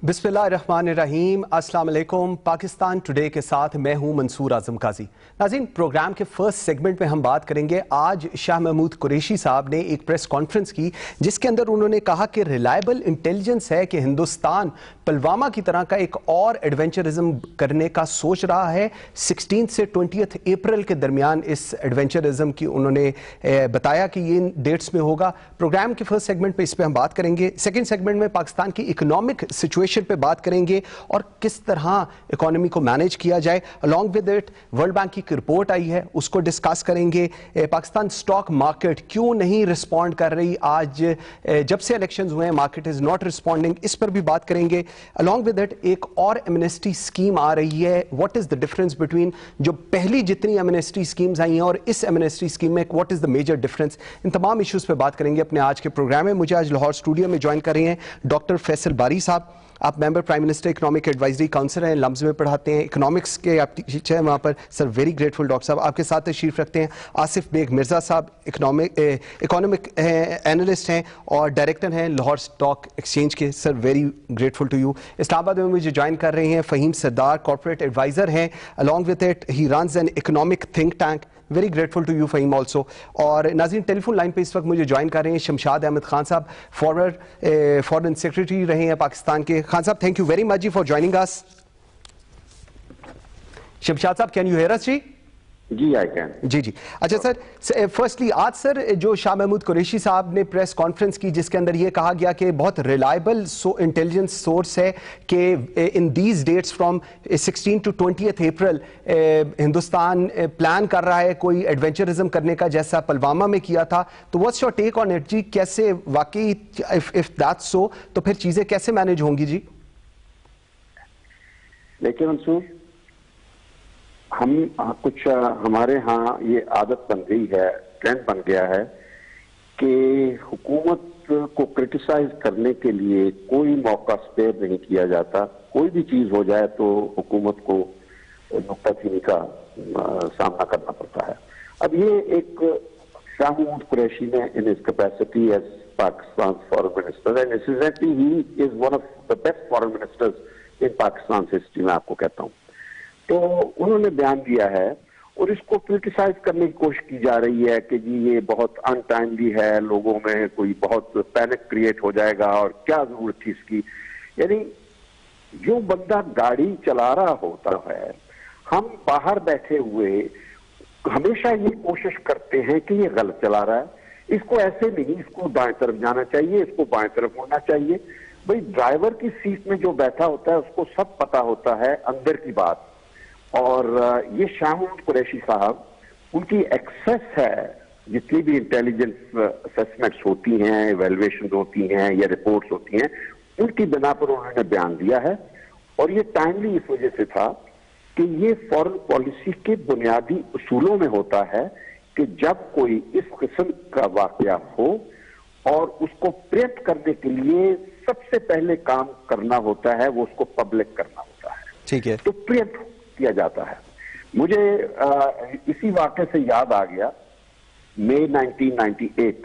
बिस्मिल्लाहिर्रहमानिर्रहीम, अस्सलाम वालेकुम। पाकिस्तान टुडे के साथ मैं हूं मंसूर आजम काजी। नाज़रीन, प्रोग्राम के फर्स्ट सेगमेंट में हम बात करेंगे। आज शाह महमूद कुरैशी साहब ने एक प्रेस कॉन्फ्रेंस की जिसके अंदर उन्होंने कहा कि रिलायबल इंटेलिजेंस है कि हिंदुस्तान पुलवामा की तरह का एक और एडवेंचरिज्म करने का सोच रहा है। 16 से 20 अप्रैल के दरमियान इस एडवेंचरिज्म की उन्होंने बताया कि ये इन डेट्स में होगा। प्रोग्राम के फर्स्ट सेगमेंट पे इस पर हम बात करेंगे। सेकेंड सेगमेंट में पाकिस्तान की इकोनॉमिक सिचुएशन पे बात करेंगे और किस तरह इकोनॉमी को मैनेज किया जाए। Along with it world bank की रिपोर्ट आई है, उसको डिस्कस करेंगे। पाकिस्तान स्टॉक मार्केट क्यों नहीं रिस्पॉन्ड कर रही, आज जब से इलेक्शंस हुए हैं मार्केट इज नॉट रिस्पॉन्डिंग, इस पर भी बात करेंगे। अलॉन्ग विद इट एक और एमनेस्टी स्कीम आ रही है। What is the difference between जो पहली जितनी एमनेस्टी स्कीम्स आई हैं और इस एमनेस्टी स्कीम में, what is the major difference. इन तमाम इश्यूज पे बात करेंगे अपने आज के प्रोग्राम में। मुझे आज लाहौर स्टूडियो में ज्वाइन कर रहे हैं डॉक्टर फैसल बारी साहब। आप member prime minister economic advisory council हैं, लम्स में पढ़ाते हैं, इकोनॉमिक्स के आप टीचर हैं वहाँ पर। सर वेरी ग्रेटफुल डॉक्टर साहब। आपके साथ तशरीफ रखते हैं आसिफ बेग मिर्ज़ा साहब, इकोनॉमिक एनालिस्ट हैं और डायरेक्टर हैं लाहौर स्टॉक एक्सचेंज के। Sir very grateful to you. Islamabad में मुझे ज्वाइन कर रहे हैं फ़हीम सरदार, कॉर्पोरेट एडवाइज़र हैं। Along with it he runs an economic think tank. Very grateful to you Faheem also. और नाज़रीन, टेलीफोन लाइन पे इस वक्त मुझे ज्वाइन कर रहे हैं शमशाद अहमद खान साहब, फॉरेन सेक्रेटरी रहे हैं पाकिस्तान के। खान साहब, थैंक यू वेरी मच जी फॉर ज्वाइनिंग अस। शमशाद साहब, कैन यू हियर अस जी? जी आई कैन। जी। अच्छा सर, फर्स्टली आज सर जो शाह महमूद कुरैशी साहब ने प्रेस कॉन्फ्रेंस की जिसके अंदर ये कहा गया कि बहुत रिलायबल इंटेलिजेंस सोर्स है कि in these dates from 16 to 20 April Hindustan plan कर रहा है कोई एडवेंचरिज्म करने का जैसा पुलवामा में किया था। तो what's your take on it जी? कैसे वाकई इफ दैट्स सो तो फिर चीजें कैसे मैनेज होंगी जी? देखिए मंसूर, हम कुछ हमारे यहाँ ये आदत बन गई है, ट्रेंड बन गया है कि हुकूमत को क्रिटिसाइज करने के लिए कोई मौका स्पेयर नहीं किया जाता। कोई भी चीज हो जाए तो हुकूमत को नुक्ताचीनी का सामना करना पड़ता है। अब ये एक शाह महमूद कुरैशी ने in his capacity as Pakistan foreign minister and incidentally he is one of the best foreign ministers in Pakistan history में, आपको कहता हूँ। तो उन्होंने बयान दिया है और इसको क्रिटिसाइज करने की कोशिश की जा रही है कि जी ये बहुत अनटाइमली है, लोगों में कोई बहुत पैनिक क्रिएट हो जाएगा और क्या जरूरत थी इसकी। यानी जो बंदा गाड़ी चला रहा होता है, हम बाहर बैठे हुए हमेशा ये कोशिश करते हैं कि ये गलत चला रहा है, इसको ऐसे नहीं, इसको दाएं तरफ जाना चाहिए, इसको बाएं तरफ होना चाहिए। भाई ड्राइवर की सीट में जो बैठा होता है उसको सब पता होता है अंदर की बात। और ये शाह महमूद कुरैशी साहब, उनकी एक्सेस है, जितनी भी इंटेलिजेंस असेसमेंट्स होती हैं, इवैल्यूएशन होती हैं या रिपोर्ट्स होती हैं, उनकी बिना पर उन्होंने बयान दिया है। और ये टाइमली इस वजह से था कि ये फॉरेन पॉलिसी के बुनियादी उसूलों में होता है कि जब कोई इस किस्म का वाकया हो और उसको प्रियम्प्ट करने के लिए सबसे पहले काम करना होता है वो उसको पब्लिक करना होता है। ठीक है, तो प्रियम्प्ट किया जाता है। मुझे इसी वाक़े से याद आ गया, मई 1998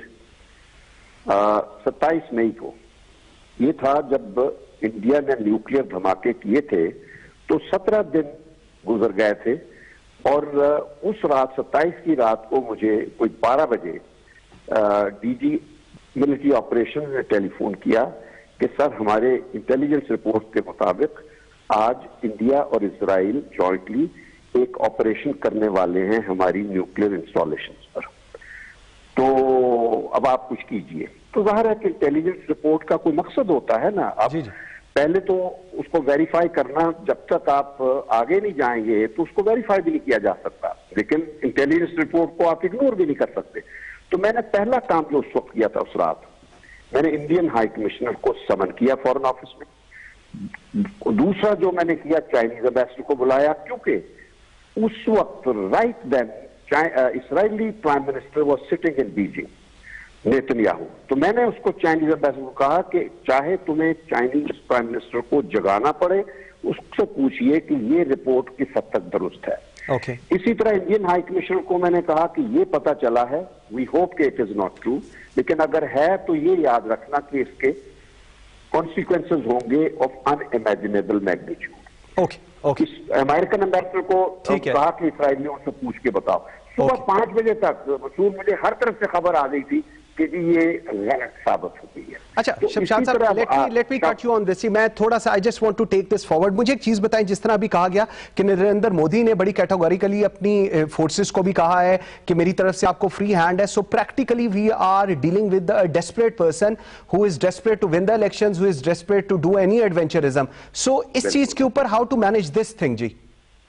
27 मई को ये था जब इंडिया ने न्यूक्लियर धमाके किए थे। तो 17 दिन गुजर गए थे और उस रात 27 की रात को मुझे कोई 12 बजे डीजी मिलिट्री ऑपरेशन ने टेलीफोन किया कि सर हमारे इंटेलिजेंस रिपोर्ट के मुताबिक आज इंडिया और इजराइल जॉइंटली एक ऑपरेशन करने वाले हैं हमारी न्यूक्लियर इंस्टॉलेशंस पर, तो अब आप कुछ कीजिए। तो जाहिर है कि इंटेलिजेंस रिपोर्ट का कोई मकसद होता है ना। आप पहले तो उसको वेरीफाई करना, जब तक आप आगे नहीं जाएंगे तो उसको वेरीफाई भी नहीं किया जा सकता, लेकिन इंटेलिजेंस रिपोर्ट को आप इग्नोर भी नहीं कर सकते। तो मैंने पहला काम जो उस वक्त किया था, उस रात मैंने इंडियन हाई कमिश्नर को समन किया फॉरेन ऑफिस में। दूसरा जो मैंने किया, चाइनीज एम्बेसडर को बुलाया, क्योंकि उस वक्त right then Israeli prime minister was sitting in Beijing, Netanyahu. तो मैंने उसको चाइनीज एम्बेसडर को कहा कि चाहे तुम्हें चाइनीज प्राइम मिनिस्टर को जगाना पड़े, उससे पूछिए कि ये रिपोर्ट किस हद तक दुरुस्त है। इसी तरह इंडियन हाई कमिश्नर को मैंने कहा कि ये पता चला है, वी होप कि इट इज नॉट ट्रू, लेकिन अगर है तो ये याद रखना कि इसके consequences होंगे of unimaginable magnitude। Okay American ambassador को कहा कि इसराइलियों से पूछ के बताओ। सुबह 5 बजे तक मसूल मुझे हर तरफ से खबर आ गई थी कि जी ये गलत साबित हो गई है। अच्छा शमशाद साहब, let me cut you on this. मैं थोड़ा सा I just want to take this forward. मुझे एक चीज बताएं, जिस तरह अभी कहा गया कि नरेंद्र मोदी ने बड़ी कैटेगोरिकली अपनी फोर्सेस को भी कहा है कि मेरी तरफ से आपको फ्री हैंड है, so practically we are dealing with a desperate person who is desperate to win the elections, who is desperate to do any adventurism. So इस चीज के ऊपर how to manage this thing जी?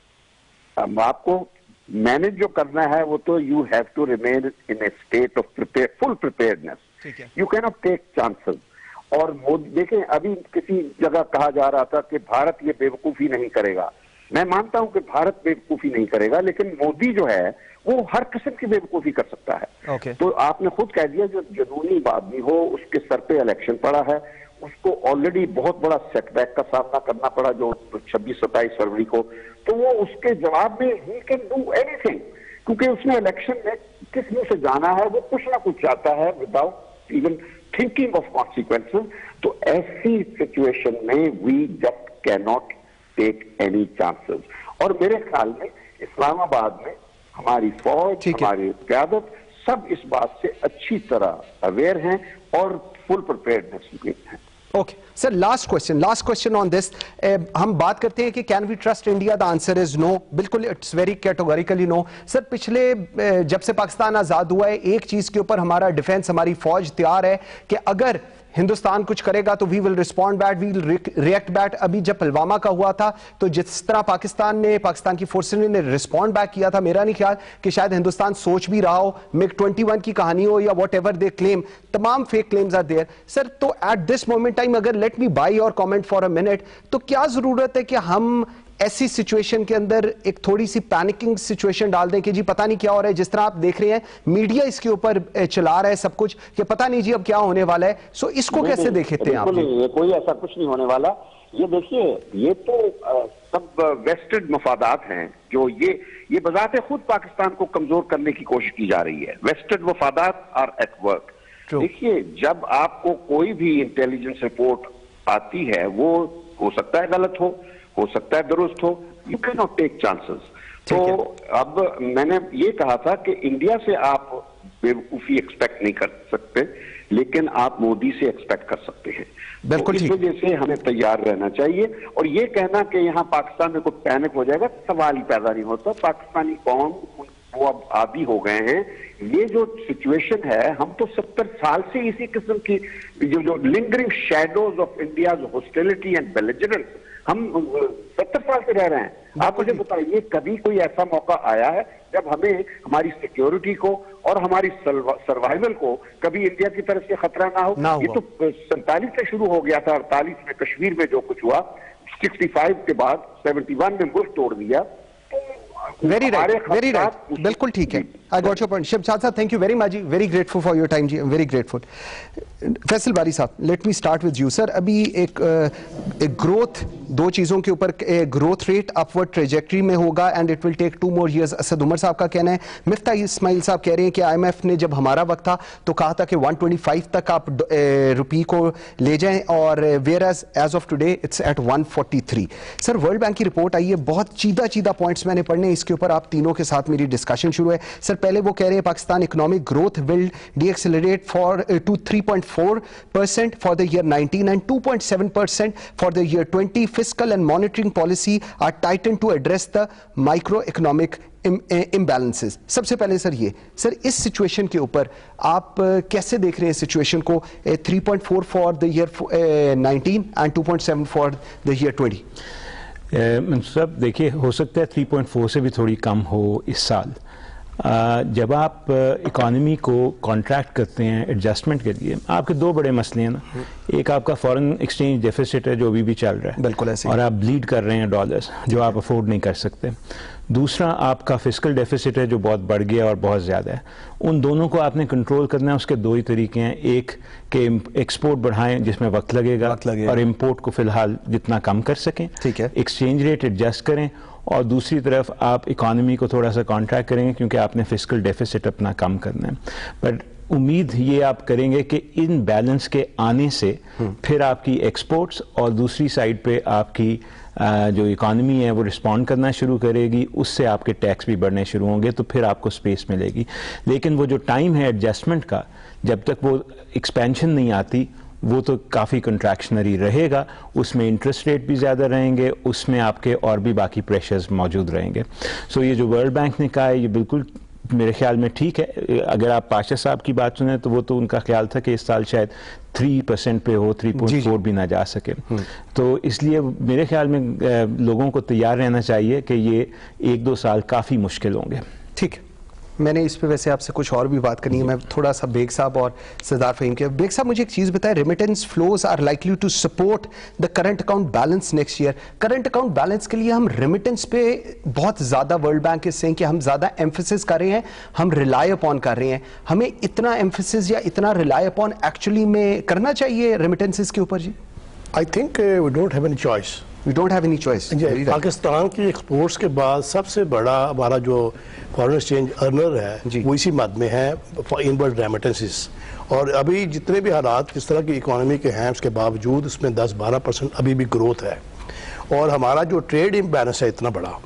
आपको manage जो करना है वो तो you have to remain in a state of full preparedness. You can not take chances. और देखें, अभी किसी जगह कहा जा रहा था कि भारत ये बेवकूफी नहीं करेगा। मैं मानता हूं कि भारत बेवकूफी नहीं करेगा, लेकिन मोदी जो है वो हर किस्म की बेवकूफी कर सकता है। तो आपने खुद कह दिया, जो जनूनी आदमी हो उसके सर पे इलेक्शन पड़ा है, उसको ऑलरेडी बहुत बड़ा सेटबैक का सामना करना पड़ा जो 26-27 फरवरी को, तो वो उसके जवाब में ही कैन डू एनीथिंग, क्योंकि उसने इलेक्शन में किस मुंह से जाना है, वो कुछ ना कुछ चाहता है without even thinking of consequences. तो ऐसी सिचुएशन में we just can not take any chances. और मेरे ख्याल में इस्लामाबाद में हमारी फौज, हमारी क़यादत सब इस बात से अच्छी तरह अवेयर हैं और फुल प्रिपेयर्डनेस में हैं। Okay sir, last question on this. हम बात करते हैं कि can we trust India? The answer is no, बिल्कुल it's very categorically no. Sir पिछले जब से पाकिस्तान आजाद हुआ है, एक चीज के ऊपर हमारा डिफेंस, हमारी फौज तैयार है कि अगर हिंदुस्तान कुछ करेगा तो we will respond back, we will react back. अभी जब पुलवामा का हुआ था तो जिस तरह पाकिस्तान की फोर्सेस ने रिस्पॉन्ड बैक किया था, मेरा नहीं ख्याल कि शायद हिंदुस्तान सोच भी रहा हो। MiG-21 की कहानी हो या वॉट एवर दे क्लेम, तमाम fake claims are there. Sir तो एट दिस मोमेंट टाइम, अगर let me buy your comment for a minute, तो क्या जरूरत है कि हम ऐसी सिचुएशन के अंदर एक थोड़ी सी पैनिकिंग सिचुएशन डाल दें कि जी पता नहीं क्या हो रहा है? जिस तरह आप देख रहे हैं मीडिया इसके ऊपर चला रहा है सब कुछ कि पता नहीं जी अब क्या होने वाला है। सो इसको कैसे देखते हैं आप? ये कोई ऐसा कुछ नहीं होने वाला। ये देखिए, ये तो सब वेस्टेड मफादात हैं जो ये बजाते खुद पाकिस्तान को कमजोर करने की कोशिश की जा रही है। वेस्टेड मफादात आर एट वर्क। देखिए, जब आपको कोई भी इंटेलिजेंस रिपोर्ट आती है, वो हो सकता है गलत हो सकता है दुरुस्त हो, you can not take chances. तो अब मैंने ये कहा था कि इंडिया से आप बेवकूफी एक्सपेक्ट नहीं कर सकते, लेकिन आप मोदी से एक्सपेक्ट कर सकते हैं। तो इस वजह से हमें तैयार रहना चाहिए। और ये कहना कि यहाँ पाकिस्तान में कुछ पैनिक हो जाएगा, सवाल ही पैदा नहीं होता। पाकिस्तानी कौम वो अब आदी हो गए हैं। ये जो सिचुएशन है, हम तो 70 साल से इसी किस्म की जो lingering shadows of India's hostility and belligerence, हम 70 साल से रह रहे हैं। आप मुझे बताइए, कभी कोई ऐसा मौका आया है जब हमें हमारी सिक्योरिटी को और हमारी सर्वाइवल को कभी इंडिया की तरफ से खतरा ना हो? ये तो 47 से शुरू हो गया था। 48 में कश्मीर में जो कुछ हुआ, 65 के बाद 71 में मुल्क तोड़ दिया। वेरी राइट, बिल्कुल ठीक है। I got your point. Shamshad साहब, thank you very much. Very grateful for your time ji, very grateful. Faisal Bari साहब, let me start with you sir. अभी एक ग्रोथ, दो चीज़ों के ऊपर ग्रोथ रेट अपवर्ड ट्रेजेक्ट्री में होगा and it will take 2 more years। असद उमर साहब का कहना है। मिफ्ता इस्माइल साहब कह रहे हैं कि IMF ने जब हमारा वक्त था तो कहा था कि 125 तक आप रुपये को ले जाएं, और where as of today it's at 143। Sir world bank की रिपोर्ट आई है, बहुत चीदा पॉइंट्स मैंने पढ़ने, इसके ऊपर आप तीनों के साथ मेरी डिस्कशन शुरू है। सर पहले वो कह रहे हैं Pakistan economic growth will decelerate to 3.4% for the year 19 and 2.7% for the year 20। Fiscal and monitoring policy are tighten to address the micro economic imbalances. सबसे पहले सर इस सिचुएशन के ऊपर आप कैसे देख रहे हैं सिचुएशन को? 3.4 for the year 19 and 2.7 for the year 20। सब देखिए, हो सकता है 3.4 से भी थोड़ी कम हो इस साल। जब आप इकॉनमी को कॉन्ट्रैक्ट करते हैं एडजस्टमेंट के लिए, आपके दो बड़े मसले हैं ना। एक आपका फॉरेन एक्सचेंज डेफिसिट है जो अभी भी चल रहा है, बिल्कुल ऐसे, और आप ब्लीड कर रहे हैं डॉलर्स जो आप अफोर्ड नहीं कर सकते। दूसरा आपका फिस्कल डेफिसिट है जो बहुत बढ़ गया और बहुत ज़्यादा है। उन दोनों को आपने कंट्रोल करना है। उसके दो ही तरीके हैं, एक कि एक्सपोर्ट बढ़ाएं जिसमें वक्त लगेगा, और इम्पोर्ट को फिलहाल जितना कम कर सकें, ठीक है, एक्सचेंज रेट एडजस्ट करें, और दूसरी तरफ आप इकॉनमी को थोड़ा सा कॉन्ट्रैक्ट करेंगे क्योंकि आपने फिस्कल डेफिसिट अपना कम करना है। बट امید یہ آپ کریں گے کہ ان بیلنس کے آنے سے پھر آپ کی ایکسپورٹس اور دوسری سائڈ پہ آپ کی جو اکانومی ہے وہ رسپونڈ کرنا شروع کرے گی, اس سے آپ کے ٹیکس بھی بڑھنے شروع ہوں گے, تو پھر آپ کو سپیس ملے گی. لیکن وہ جو ٹائم ہے ایڈجسٹمنٹ کا, جب تک وہ ایکسپینشن نہیں آتی وہ تو کافی کنٹریکشنری رہے گا, اس میں انٹرسٹ ریٹ بھی زیادہ رہیں گے, اس میں آپ کے اور بھی باقی پریشرز موجود رہیں گے. سو یہ جو ورلڈ بینک نے کہا ہے یہ بالکل میرے خیال میں ٹھیک ہے. اگر آپ پاشا صاحب کی بات سنیں تو وہ تو ان کا خیال تھا کہ اس سال شاید 3% پہ ہو, 3.4 بھی نہ جا سکے. تو اس لیے میرے خیال میں لوگوں کو تیار رہنا چاہیے کہ یہ 1-2 سال کافی مشکل ہوں گے. ٹھیک ہے, میں نے اس پہ ویسے آپ سے کچھ اور بھی بات کرنی ہے. میں تھوڑا سا بیگ صاحب اور سردار فہیم کے. بیگ صاحب مجھے ایک چیز بتائیں, remittance flows are likely to support the current account balance next year. Current account balance کے لیے ہم ریمیٹنس پہ بہت زیادہ, ورلڈ بینک سے کہ ہم زیادہ ایمفیسس کر رہے ہیں, ہم ریلائی اپون کر رہے ہیں. ہمیں اتنا ایمفیسس یا اتنا ریلائی اپون ایکچولی میں کرنا چاہیے ریمیٹنسز کے اوپر؟ جی I think we don't have any choice. We don't have any choice. Pakistan کی ایکسپورٹس کے بعد سب سے بڑا ہمارا جو فارن ایکسچینج ارنر ہے وہ اسی مد میں ہے انورڈ ریمیٹنسز. اور ابھی جتنے بھی حالات جس طرح کی اکانومی کے ہیں اس کے باوجود اس میں 10-12% ابھی بھی گروتھ ہے. اور ہمارا جو ٹریڈ امبیلنس ہے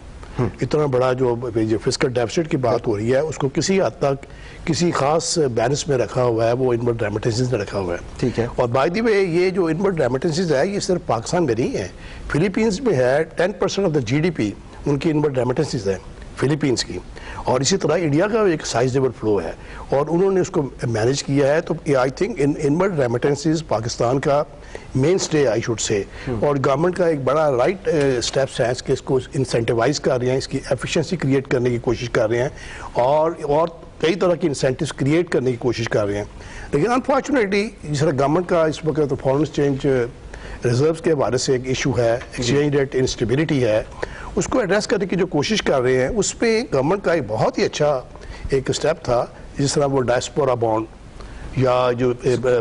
اتنا بڑا جو فسکل ڈیفیسٹ کی بات ہو رہی ہے, اس کو کسی حد تک کسی خاص بیلنس میں رکھا ہوا ہے, وہ انورڈ ریمیٹنسز نے رکھا ہوا ہے. ٹھیک ہے. اور بائی دی وے یہ جو انورڈ ریمیٹنسز ہے یہ صرف پاکستان میں نہیں ہے, فلیپینز میں ہے. 10% آف دا GDP ان کی انورڈ ریمیٹنسز ہے فلیپینز کی. اور اسی طرح انڈیا کا ایک سائزیبل فلو ہے اور انہوں نے اس کو مینیج کیا ہے. تو I think inward remittances Pakistan کا مین اسٹے آئی شوڈ سے, اور گورنمنٹ کا ایک بڑا رائٹ اسٹیپس ہے کہ اس کو انسینٹیوائز کر رہے ہیں, اس کی ایفیشنسی کریٹ کرنے کی کوشش کر رہے ہیں اور کئی طرح کی انسینٹیوز کریٹ کرنے کی کوشش کر رہے ہیں. لیکن انفارچونیٹلی جس طرح گورنمنٹ کا اس وقت فارن ایکسچینج ریزروز کے حوالے سے ایک ایشو ہے, ایکسچینج ریٹ انسٹیبلٹی ہے, اس کو ایڈریس کرنے کی جو کوشش کر رہے ہیں اس پہ گورنمنٹ کا ایک بہت ہی اچھا ایک اسٹیپ تھا, جس طرح وہ ڈائسپورا بانڈ یا جو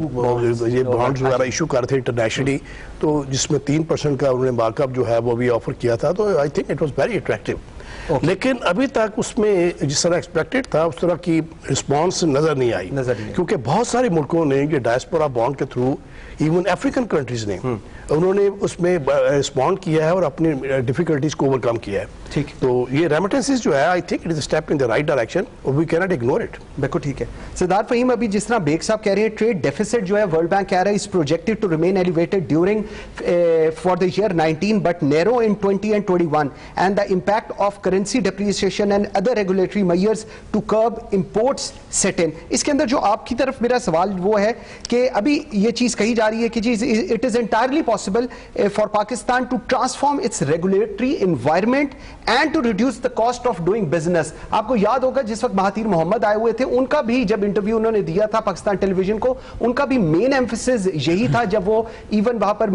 یہ بانڈز وغیرہ ایشو کر تھے انٹرنیشنلی, تو جس میں 3% کا انہوں نے مارک اپ جو ہے وہ بھی آفر کیا تھا. تو I think it was very attractive. لیکن ابھی تک اس میں جس طرح ایکسپیکٹڈ تھا اس طرح کی رسپانس نظر نہیں آئی, کیونکہ بہت سارے ملکوں نے یہ ڈائسپورا بانڈ کے تھرو, ایون افریقن کنٹریز نے, انہوں نے اس میں رسپونڈ کیا ہے اور اپنی ڈیفیکلٹیز کو اوورکم کیا ہے. تو یہ ریمیٹنسز جو ہے I think it is a step in the right direction, we can not ignore it. بالکل ٹھیک ہے. سردار فہیم, ابھی جس طرح بیگ صاحب کہہ رہے ہیں ٹریڈ ڈیفیسٹ جو ہے ورلڈ بینک کہہ رہا ہے is projected to remain elevated during for the year 19 but narrow in 20 and 21 and the impact of currency depreciation and other regulatory measures to curb imports set in. اس کے اندر جو آپ کی طرف میرا سوال وہ ہے کہ ابھی یہ چیز کہی جا رہی ہے کہ جی it is entirely possible for Pakistan to transform its regulatory environment and to reduce the cost of doing business. آپ کو یاد ہوگا جس وقت مہاتیر محمد آئے ہوئے تھے, ان کا بھی جب انٹرویو انہوں نے دیا تھا پاکستان ٹیلی ویژن کو, ان کا بھی مین ایمفیسس یہی تھا. جب وہ ایون وہاں پر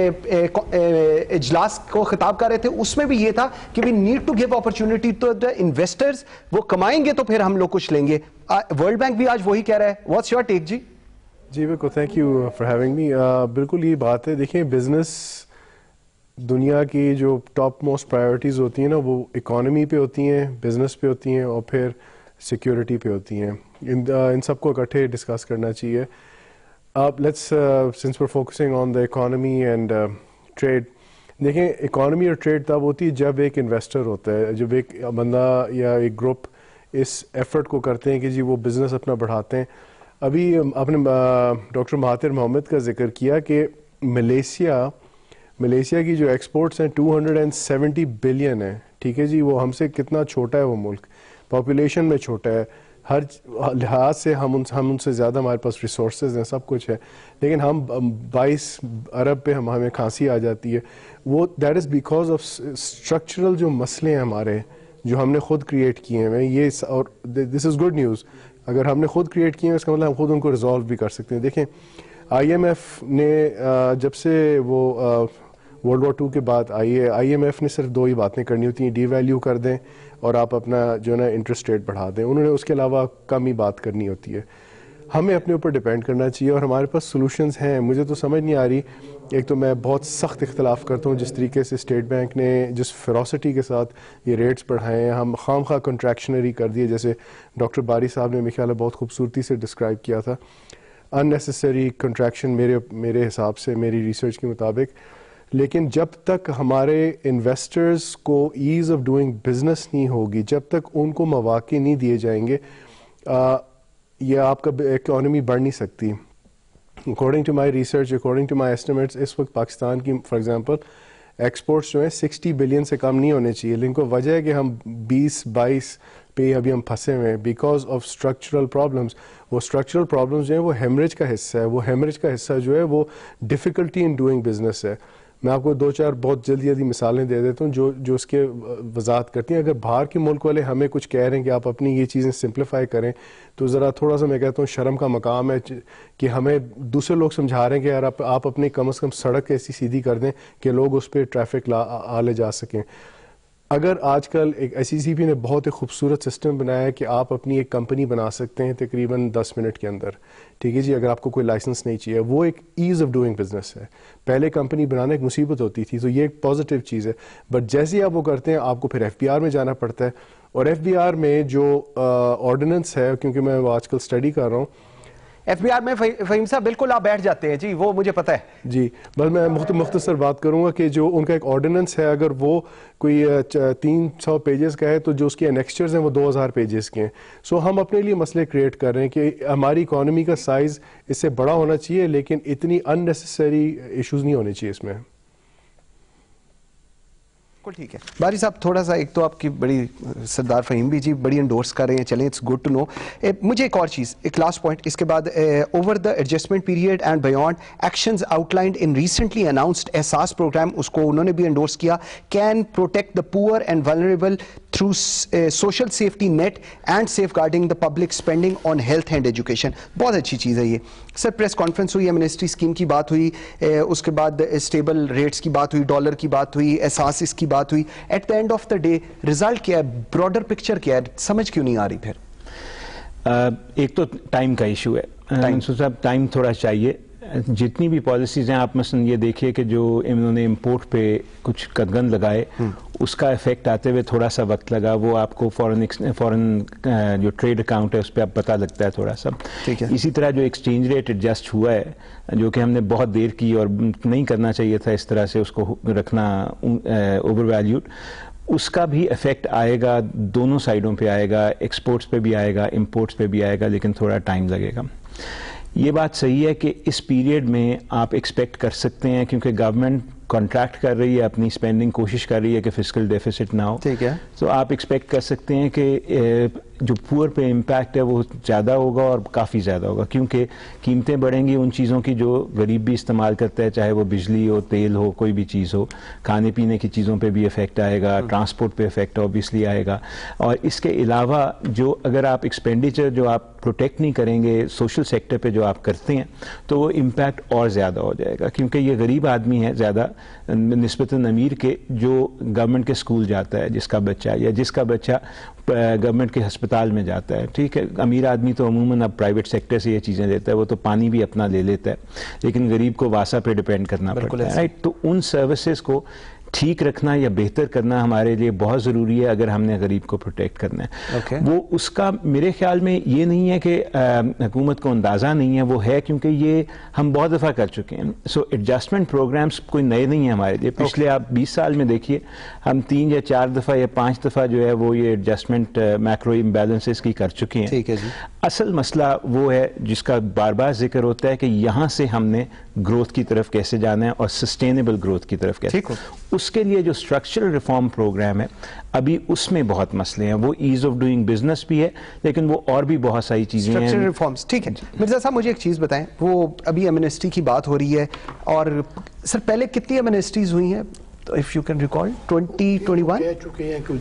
اجلاس کو خطاب کر رہے تھے اس میں بھی یہ تھا کہ we need to give opportunity to the investors, وہ کمائیں گے تو پھر ہم لوگ کچھ لیں گے. ورلڈ بینک بھی آج وہی کہہ رہا ہے. واٹس یور ٹیک جی؟ جی بالکل, thank you for having me. بالکل یہ بات ہے. دیکھیں بزنس دنیا کی جو ٹاپ موسٹ پرائیورٹیز ہوتی ہیں نا, وہ اکانومی پہ ہوتی ہیں, بزنس پہ ہوتی ہیں, اور پھر سیکیورٹی پہ ہوتی ہیں. ان سب کو اکٹھے ڈسکس کرنا چاہیے. اب let's since we focusing on the economy and trade. دیکھیں اکانومی اور ٹریڈ تب ہوتی ہے جب ایک انویسٹر ہوتا ہے, جب ایک بندہ یا ایک گروپ اس ایفرٹ کو کرتے ہیں کہ جی وہ بزنس اپنا بڑھاتے ہیں. ابھی آپ نے ڈاکٹر مہاتیر محمد کا ذکر کیا کہ ملیشیا کی جو ایکسپورٹس ہیں 270 بلین ہیں. ٹھیک ہے جی, وہ ہم سے کتنا چھوٹا ہے, وہ ملک پاپولیشن میں چھوٹا ہے, ہر لحاظ سے ہم ان سے زیادہ ہمارے پاس ریسورسز ہیں, سب کچھ ہے, لیکن ہم 22 ارب پہ ہمیں کھانسی آ جاتی ہے. وہ that is because of structural جو مسئلے ہیں ہمارے, جو ہم نے خود کریٹ کیے ہیں. یہ اور دس از گڈ نیوز, اگر ہم نے خود کریٹ کیے ہیں اس کا مطلب ہم خود ان کو ریزالو بھی کر سکتے ہیں. دیکھیں IMF نے جب سے وہ ورلڈ وار 2 کے بعد IMF نے صرف 2 ہی باتیں کرنی ہوتی ہیں, ڈی ویلیو کر دیں اور آپ اپنا جو ہے نا انٹرسٹ ریٹ بڑھا دیں. انہوں نے اس کے علاوہ کم ہی بات کرنی ہوتی ہے. ہمیں اپنے اوپر ڈیپینڈ کرنا چاہیے اور ہمارے پاس سولوشنز ہیں. مجھے تو سمجھ نہیں آ رہی, ایک تو میں بہت سخت اختلاف کرتا ہوں جس طریقے سے اسٹیٹ بینک نے جس فیروسٹی کے ساتھ یہ ریٹس بڑھائے ہیں, ہم خام خواہ کنٹریکشنری کر دیے, جیسے ڈاکٹر باری صاحب نے میرے خیال ہے بہت خوبصورتی سے ڈسکرائب کیا تھا, ان نیسیسری کنٹریکشن میرے حساب سے, میری ریسرچ کے مطابق. لیکن جب تک ہمارے انویسٹرز کو ایز آف ڈوئنگ بزنس نہیں ہوگی, جب تک ان کو مواقع نہیں دیے جائیں گے, یہ آپ کا اکانومی بڑھ نہیں سکتی. According to my research, according to my estimates, اس وقت پاکستان کی فار ایگزامپل ایکسپورٹس جو ہیں 60 بلین سے کم نہیں ہونے چاہیے, لیکن کو وجہ ہے کہ ہم 20-22 پہ ابھی ہم پھنسے ہوئے ہیں بیکاز آف اسٹرکچرل پرابلمس. وہ اسٹرکچرل پرابلمس جو ہیں وہ ہیمریج کا حصہ ہے, وہ ہیمریج کا حصہ جو ہے وہ ڈیفیکلٹی ان ڈوئنگ بزنس ہے. میں آپ کو 2-4 بہت جلدی مثالیں دے دیتا ہوں جو اس کے وضاحت کرتی ہیں. اگر باہر کے ملک والے ہمیں کچھ کہہ رہے ہیں کہ آپ اپنی یہ چیزیں سمپلیفائی کریں, تو ذرا تھوڑا سا میں کہتا ہوں شرم کا مقام ہے کہ ہمیں دوسرے لوگ سمجھا رہے ہیں کہ یار آپ اپنی کم از کم سڑک ایسی سیدھی کر دیں کہ لوگ اس پہ ٹریفک آ لے جا سکیں. اگر آج کل ایک SECB نے بہت ایک خوبصورت سسٹم بنایا ہے کہ آپ اپنی ایک کمپنی بنا سکتے ہیں تقریباً 10 منٹ کے اندر, ٹھیک ہے جی, اگر آپ کو کوئی لائسنس نہیں چاہیے. وہ ایک ایز آف ڈوئنگ بزنس ہے. پہلے کمپنی بنانا ایک مصیبت ہوتی تھی, تو یہ ایک پازیٹیو چیز ہے. بٹ جیسے ہی آپ وہ کرتے ہیں آپ کو پھر FBR میں جانا پڑتا ہے, اور FBR میں جو آرڈیننس ہے, کیونکہ میں آج کل اسٹڈی کر رہا ہوں, FBR میں فہیم صاحب بالکل آپ بیٹھ جاتے ہیں جی, وہ مجھے پتہ ہے جی. بس میں مختصر بات کروں گا کہ جو ان کا ایک آرڈیننس ہے, اگر وہ کوئی 300 پیجز کا ہے تو جو اس کے انیکسچرز ہیں وہ 2000 پیجز کے ہیں. سو ہم اپنے لیے مسئلے کریٹ کر رہے ہیں کہ ہماری اکانومی کا سائز اس سے بڑا ہونا چاہیے, لیکن اتنی ان نیسیسری ایشوز نہیں ہونے چاہیے اس میں. ٹھیک ہے باری صاحب, تھوڑا سا ایک تو آپ کی بڑی سردار فہیم بھی جی بڑی انڈورس کر رہے ہیں, چلیں اٹس گڈ ٹو نو. مجھے ایک اور چیز, ایک لاسٹ پوائنٹ, اس کے بعد over the adjustment period and beyond actions outlined in recently announced Ehsaas program, اس کو انہوں نے بھی انڈورس کیا, can protect the poor and vulnerable through social safety net and safeguarding the public spending on health and education. بہت اچھی چیز ہے یہ. سر پریس کانفرنس ہوئی, امنسٹری اسکیم کی بات ہوئی, اس کے بعد اسٹیبل ریٹس کی بات ہوئی, ڈالر کی بات ہوئی, احساس اس کی بات ہوئی. At the end of the day result کیا ہے, براڈر پکچر کیا ہے, سمجھ کیوں نہیں آ رہی پھر؟ ایک تو ٹائم کا ایشو ہے, منصور صاحب ٹائم تھوڑا چاہیے. جتنی بھی پالیسیز ہیں, آپ مثلا یہ دیکھیے کہ جو انہوں نے امپورٹ پہ کچھ قدغن لگائے, اس کا افیکٹ آتے ہوئے تھوڑا سا وقت لگا. وہ آپ کو فورن جو ٹریڈ اکاؤنٹ ہے اس پہ اب پتہ لگتا ہے تھوڑا سا. اسی طرح جو ایکسچینج ریٹ ایڈجسٹ ہوا ہے, جو کہ ہم نے بہت دیر کی اور نہیں کرنا چاہیے تھا اس طرح سے اس کو رکھنا اوور ویلیوڈ, اس کا بھی افیکٹ آئے گا, دونوں سائڈوں پہ آئے گا, ایکسپورٹس پہ بھی آئے گا, امپورٹس پہ بھی آئے گا, لیکن تھوڑا ٹائم لگے گا. یہ بات صحیح ہے کہ اس پیریڈ میں آپ ایکسپیکٹ کر سکتے ہیں, کیونکہ گورنمنٹ کانٹریکٹ کر رہی ہے, اپنی اسپینڈنگ کوشش کر رہی ہے کہ فسکل ڈیفیسٹ نہ ہو, ٹھیک ہے, تو آپ ایکسپیکٹ کر سکتے ہیں کہ جو پور پہ امپیکٹ ہے وہ زیادہ ہوگا اور کافی زیادہ ہوگا, کیونکہ قیمتیں بڑھیں گی ان چیزوں کی جو غریب بھی استعمال کرتا ہے, چاہے وہ بجلی ہو, تیل ہو, کوئی بھی چیز ہو. کھانے پینے کی چیزوں پہ بھی افیکٹ آئے گا, ٹرانسپورٹ پہ افیکٹ اوبیسلی آئے گا. اور اس کے علاوہ جو اگر آپ ایکسپینڈیچر جو آپ پروٹیکٹ نہیں کریں گے سوشل سیکٹر پہ جو آپ کرتے ہیں, تو وہ امپیکٹ اور زیادہ ہو جائے گا, کیونکہ یہ غریب آدمی ہے زیادہ نسبتاً امیر کے, جو گورنمنٹ کے اسکول جاتا ہے جس کا بچہ, یا جس کا بچہ گورنمنٹ کے ہسپتال میں جاتا ہے. ٹھیک ہے, امیر آدمی تو عموماً اب پرائیویٹ سیکٹر سے یہ چیزیں لیتا ہے, وہ تو پانی بھی اپنا لے لیتا ہے, لیکن غریب کو واسا پہ ڈیپینڈ کرنا پڑتا ہے, رائٹ. تو ان سروسز کو ٹھیک رکھنا یا بہتر کرنا ہمارے لیے بہت ضروری ہے اگر ہم نے غریب کو پروٹیکٹ کرنا ہے. وہ اس کا میرے خیال میں یہ نہیں ہے کہ حکومت کو اندازہ نہیں ہے, وہ ہے کیونکہ یہ ہم بہت دفعہ کر چکے ہیں. سو ایڈجسٹمنٹ پروگرامز کوئی نئے نہیں ہیں ہمارے لیے. پچھلے آپ 20 سال میں دیکھیے ہم 3 یا 4 دفعہ یا 5 دفعہ جو ہے وہ یہ ایڈجسٹمنٹ میکرو امبیلنسز کی کر چکے ہیں. ٹھیک ہے جی. اصل مسئلہ وہ ہے جس کا بار بار ذکر ہوتا ہے کہ یہاں سے ہم نے گروتھ کی طرف کیسے جانا ہے اور سسٹینیبل گروتھ کی طرف کیسے. اس کے لیے جو اسٹرکچرل ریفارم پروگرام ہے ابھی اس میں بہت مسئلے ہیں. وہ ایز آف ڈوئنگ بزنس بھی ہے, لیکن وہ اور بھی بہت ساری چیزیں ہیں. اسٹرکچرل ریفارمز, ٹھیک ہے. مرزا صاحب مجھے ایک چیز بتائیں, وہ ابھی ایمنسٹی کی بات ہو رہی ہے, اور سر پہلے کتنی ایمنسٹیز ہوئی ہیں if you can recall 2021 کہہ چکے ہیں کہ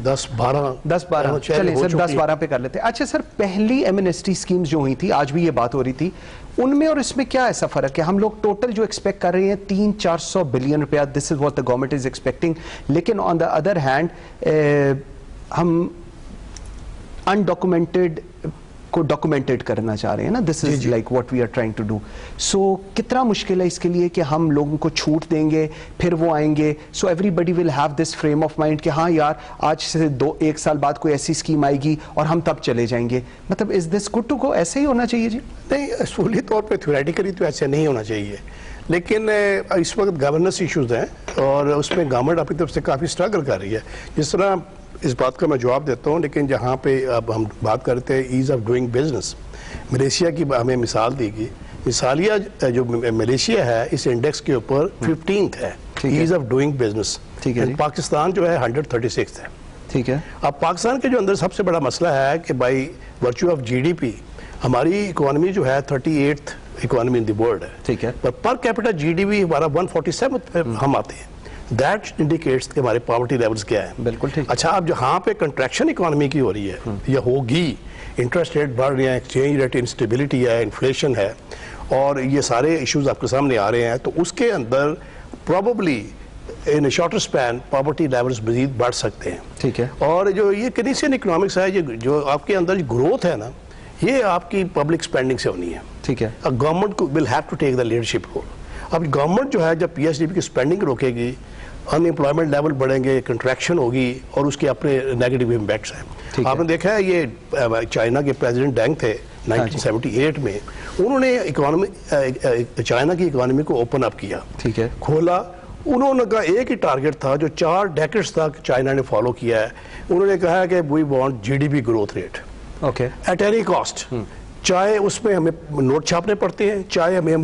10-12 چلیں سر 10-12 پہ کر لیتے ہیں. اچھا سر, پہلی ایمنسٹی سکیمز جو ہوئی تھی, آج بھی یہ بات ہو رہی تھی, ان میں اور اس میں کیا ایسا فرق ہے؟ ہم لوگ ٹوٹل جو ایکسپیکٹ کر رہے ہیں 300-400 بلین روپیہ, this is what the government is expecting, لیکن آن دا ادر ہینڈ ہم انڈاکومنٹڈ کو ڈاکومنٹڈ کرنا چاہ رہے ہیں نا, this is like what we are trying to do. So کتنا مشکل ہے اس کے لیے کہ ہم لوگوں کو چھوٹ دیں گے پھر وہ آئیں گے, so everybody will have this frame of mind کہ ہاں یار آج سے 1 سال بعد کوئی ایسی اسکیم آئے گی اور ہم تب چلے جائیں گے. مطلب از دس گڈ ٹو گو, ایسے ہی ہونا چاہیے؟ جی نہیں, اصولی طور پہ تھیوریٹیکلی تو ایسے نہیں ہونا چاہیے, لیکن اس وقت گورننس ایشوز ہیں اور اس میں گورنمنٹ اپنی طرف سے کافی اسٹرگل کر رہی ہے. جس طرح اس بات کا میں جواب دیتا ہوں, لیکن جہاں پہ اب ہم بات کرتے ہیں ease of doing business, Malaysia کی ہمیں مثال دی گئی. مثالیہ جو ملیشیا ہے اس انڈیکس کے اوپر 15th ہے ease of doing business. Pakistan جو ہے 136 ہے. ٹھیک ہے. اب پاکستان کے جو اندر سب سے بڑا مسئلہ ہے کہ by virtue of G D P ہماری اکانومی جو ہے 38th economy in the world ہے. ٹھیک ہے. پر کیپٹا جی ڈی پی ہمارا 147 پہ ہم آتے ہیں. دیٹ انڈیکیٹس کہ ہمارے پاورٹی لیولز کیا ہیں. بالکل ٹھیک. اچھا, اب جہاں پہ کنٹریکشن اکانومی کی ہو رہی ہے یا ہوگی, انٹرسٹ ریٹ بڑھ رہے ہیں, ایکسچینج ریٹ انسٹیبلٹی ہے, انفلیشن ہے, اور یہ سارے ایشوز آپ کے سامنے آ رہے ہیں, تو اس کے اندر probably in shorter span poverty levels مزید بڑھ سکتے ہیں. ٹھیک ہے. اور جو یہ کنیسین اکنامکس ہے, جو آپ کے اندر گروتھ ہے نا, یہ آپ کی پبلک اسپینڈنگ سے ہونی ہے. ٹھیک ہے. گورنمنٹ کو will have to take the leadership role. اب گورنمنٹ جو ہے جب پی ایس ڈی پی کی اسپینڈنگ روکے گی, ان امپلائمنٹ لیول بڑھیں گے, کنٹریکشن ہوگی, اور اس کے اپنے نیگیٹو امپیکٹس ہیں. آپ نے دیکھا ہے یہ چائنا کے پریزیڈنٹ ڈینگ تھے 1978 میں, انہوں نے چائنا کی اکانومی کو اوپن اپ کیا. ٹھیک ہے. کھولا. انہوں نے کہا ایک ہی ٹارگٹ تھا جو 4 ڈیکیڈز تک چائنا نے فالو کیا ہے. انہوں نے کہا کہ we want G D P growth rate at any cost. چاہے اس میں ہمیں نوٹ چھاپنے پڑتے ہیں, چاہے ہمیں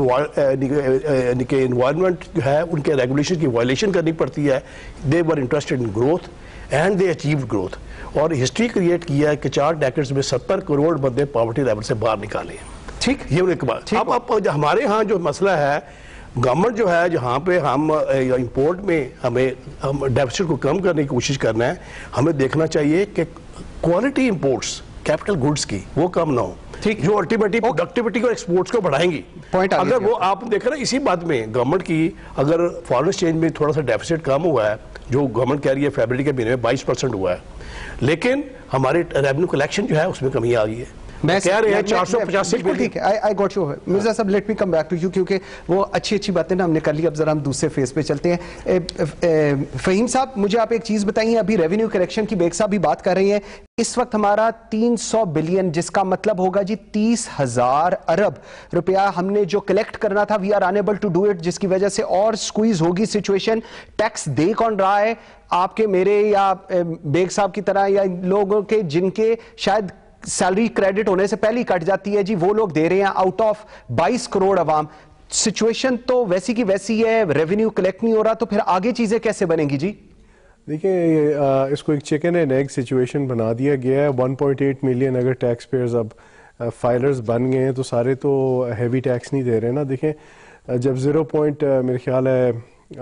انوائرمنٹ جو ہے ان کے ریگولیشن کی وائلیشن کرنی پڑتی ہے. They were interested in growth and they achieved growth. اور ہسٹری کریٹ کیا ہے کہ 4 ڈیکیڈز میں 70 کروڑ بندے پاورٹی لیول سے باہر نکالے ہیں. ٹھیک. یہ انہیں ایک بات. اب ہمارے ہاں جو مسئلہ ہے, گورنمنٹ جو ہے جہاں پہ ہم امپورٹ میں ہمیں ڈیفیسٹ کو کم کرنے کی کوشش کرنا ہے, ہمیں دیکھنا چاہیے کہ کوالٹی امپورٹس کیپٹل گڈس کی وہ کم نہ ہو, جو الٹیمیٹلی پروڈکٹیوٹی اور ایکسپورٹس کو بڑھائیں گی. اگر وہ آپ دیکھ رہے ہیں اسی بات میں گورنمنٹ کی اگر فارن ایکسچینج میں تھوڑا سا ڈیفیسٹ کم ہوا ہے, جو گورنمنٹ کہہ رہی ہے فیبرری کے مہینے میں 22% ہوا ہے, لیکن ہمارے ریونیو کلیکشن جو ہے اس میں کمی آ گئی ہے. میں کہہ رہے ہیں 485 بلین. ٹھیک ہے. I got you. Mirza sahib let me come back to you, کیونکہ وہ اچھی باتیں نا ہم نے کر لی. اب ذرا ہم دوسرے فیز پہ چلتے ہیں. فہیم صاحب مجھے آپ ایک چیز بتائیے, ابھی ریونیو کریکشن کی بیگ صاحب بھی بات کر رہی ہیں. اس وقت ہمارا 300 بلین, جس کا مطلب ہوگا جی 30,000 ارب روپیہ ہم نے جو کلیکٹ کرنا تھا, we are unable to do it, جس کی وجہ سے اور سکویز ہوگی سچویشن. ٹیکس دے کون رہا ہے؟ آپ کے, میرے, یا بیگ صاحب کی طرح, یا لوگوں کے جن کے شاید سیلری کریڈٹ ہونے سے پہلی کٹ جاتی ہے, جی وہ لوگ دے رہے ہیں آؤٹ آف 22 کروڑ عوام. سچویشن تو ویسی کی ویسی ہے, ریونیو کلیکٹ نہیں ہو رہا, تو پھر آگے چیزیں کیسے بنیں گی جی؟ دیکھیں اس کو ایک چکن اینڈ ایگ سچویشن بنا دیا گیا ہے. 1.8 ملین اگر ٹیکس پیئرز اب فائلرز بن گئے ہیں تو سارے تو ہیوی ٹیکس نہیں دے رہے نا. دیکھیں جب 0. میرے خیال ہے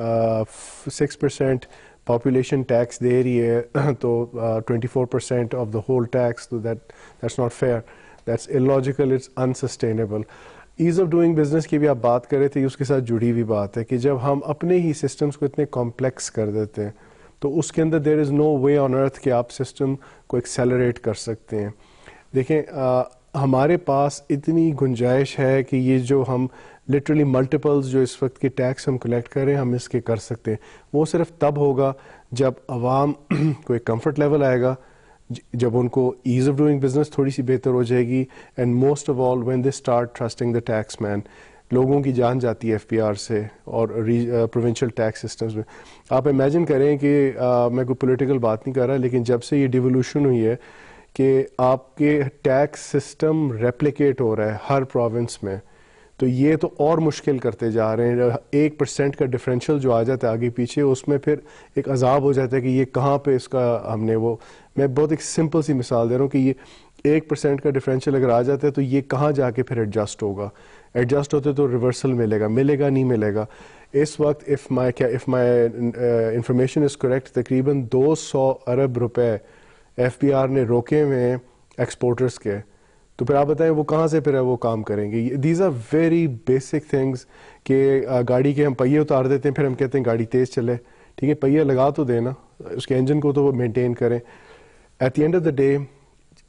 6% پاپولیشن ٹیکس دے رہی ہے تو 24% آف دا ہول ٹیکس, تو that's not fair, that's illogical, it's unsustainable. Ease of doing business کی بھی آپ بات کر رہے تھے, اس کے ساتھ جڑی ہوئی بات ہے کہ جب ہم اپنے ہی سسٹمز کو اتنے کمپلیکس کر دیتے ہیں تو اس کے اندر دیر از نو وے آن ارتھ کہ آپ سسٹم کو ایکسیلریٹ کر سکتے ہیں. دیکھیں ہمارے پاس اتنی گنجائش ہے کہ یہ جو ہم لٹرلی ملٹیپلز جو اس وقت کے ٹیکس ہم کلیکٹ کر رہے ہیں, ہم اس کے کر سکتے ہیں. وہ صرف تب ہوگا جب عوام کو ایک کمفرٹ لیول آئے گا, جب ان کو ایز آف ڈوئنگ بزنس تھوڑی سی بہتر ہو جائے گی, and most of all when they start trusting the tax man. لوگوں کی جان جاتی ہے ایف پی آر سے اور پروونشل ٹیکس سسٹمز میں. آپ امیجن کریں کہ میں کوئی پولیٹیکل بات نہیں کر رہا, لیکن جب سے یہ ڈیولوشن ہوئی ہے کہ آپ کے ٹیکس سسٹم ریپلیکیٹ ہو رہا ہے ہر پروونس میں, تو یہ تو اور مشکل کرتے جا رہے ہیں. 1% کا ڈفرینشیل جو آ جاتا ہے آگے پیچھے, اس میں پھر ایک عذاب ہو جاتا ہے کہ یہ کہاں پہ اس کا ہم نے وہ, میں بہت ایک سمپل سی مثال دے رہا ہوں کہ یہ 1% کا ڈفرینشیل اگر آ جاتا ہے تو یہ کہاں جا کے پھر ایڈجسٹ ہوگا. ایڈجسٹ ہوتے تو ریورسل ملے گا نہیں ملے گا. اس وقت if my information is correct, تقریباً 200 ارب روپے ایف پی آر نے روکے ہوئے ہیں ایکسپورٹرز کے. تو پھر آپ بتائیں وہ کہاں سے پھر وہ کام کریں گے. These are very basic things کہ گاڑی کے ہم پہیے اتار دیتے ہیں, پھر ہم کہتے ہیں گاڑی تیز چلے. ٹھیک ہے, پہیے لگا تو دینا, اس کے انجن کو تو وہ مینٹین کریں. At the end of the day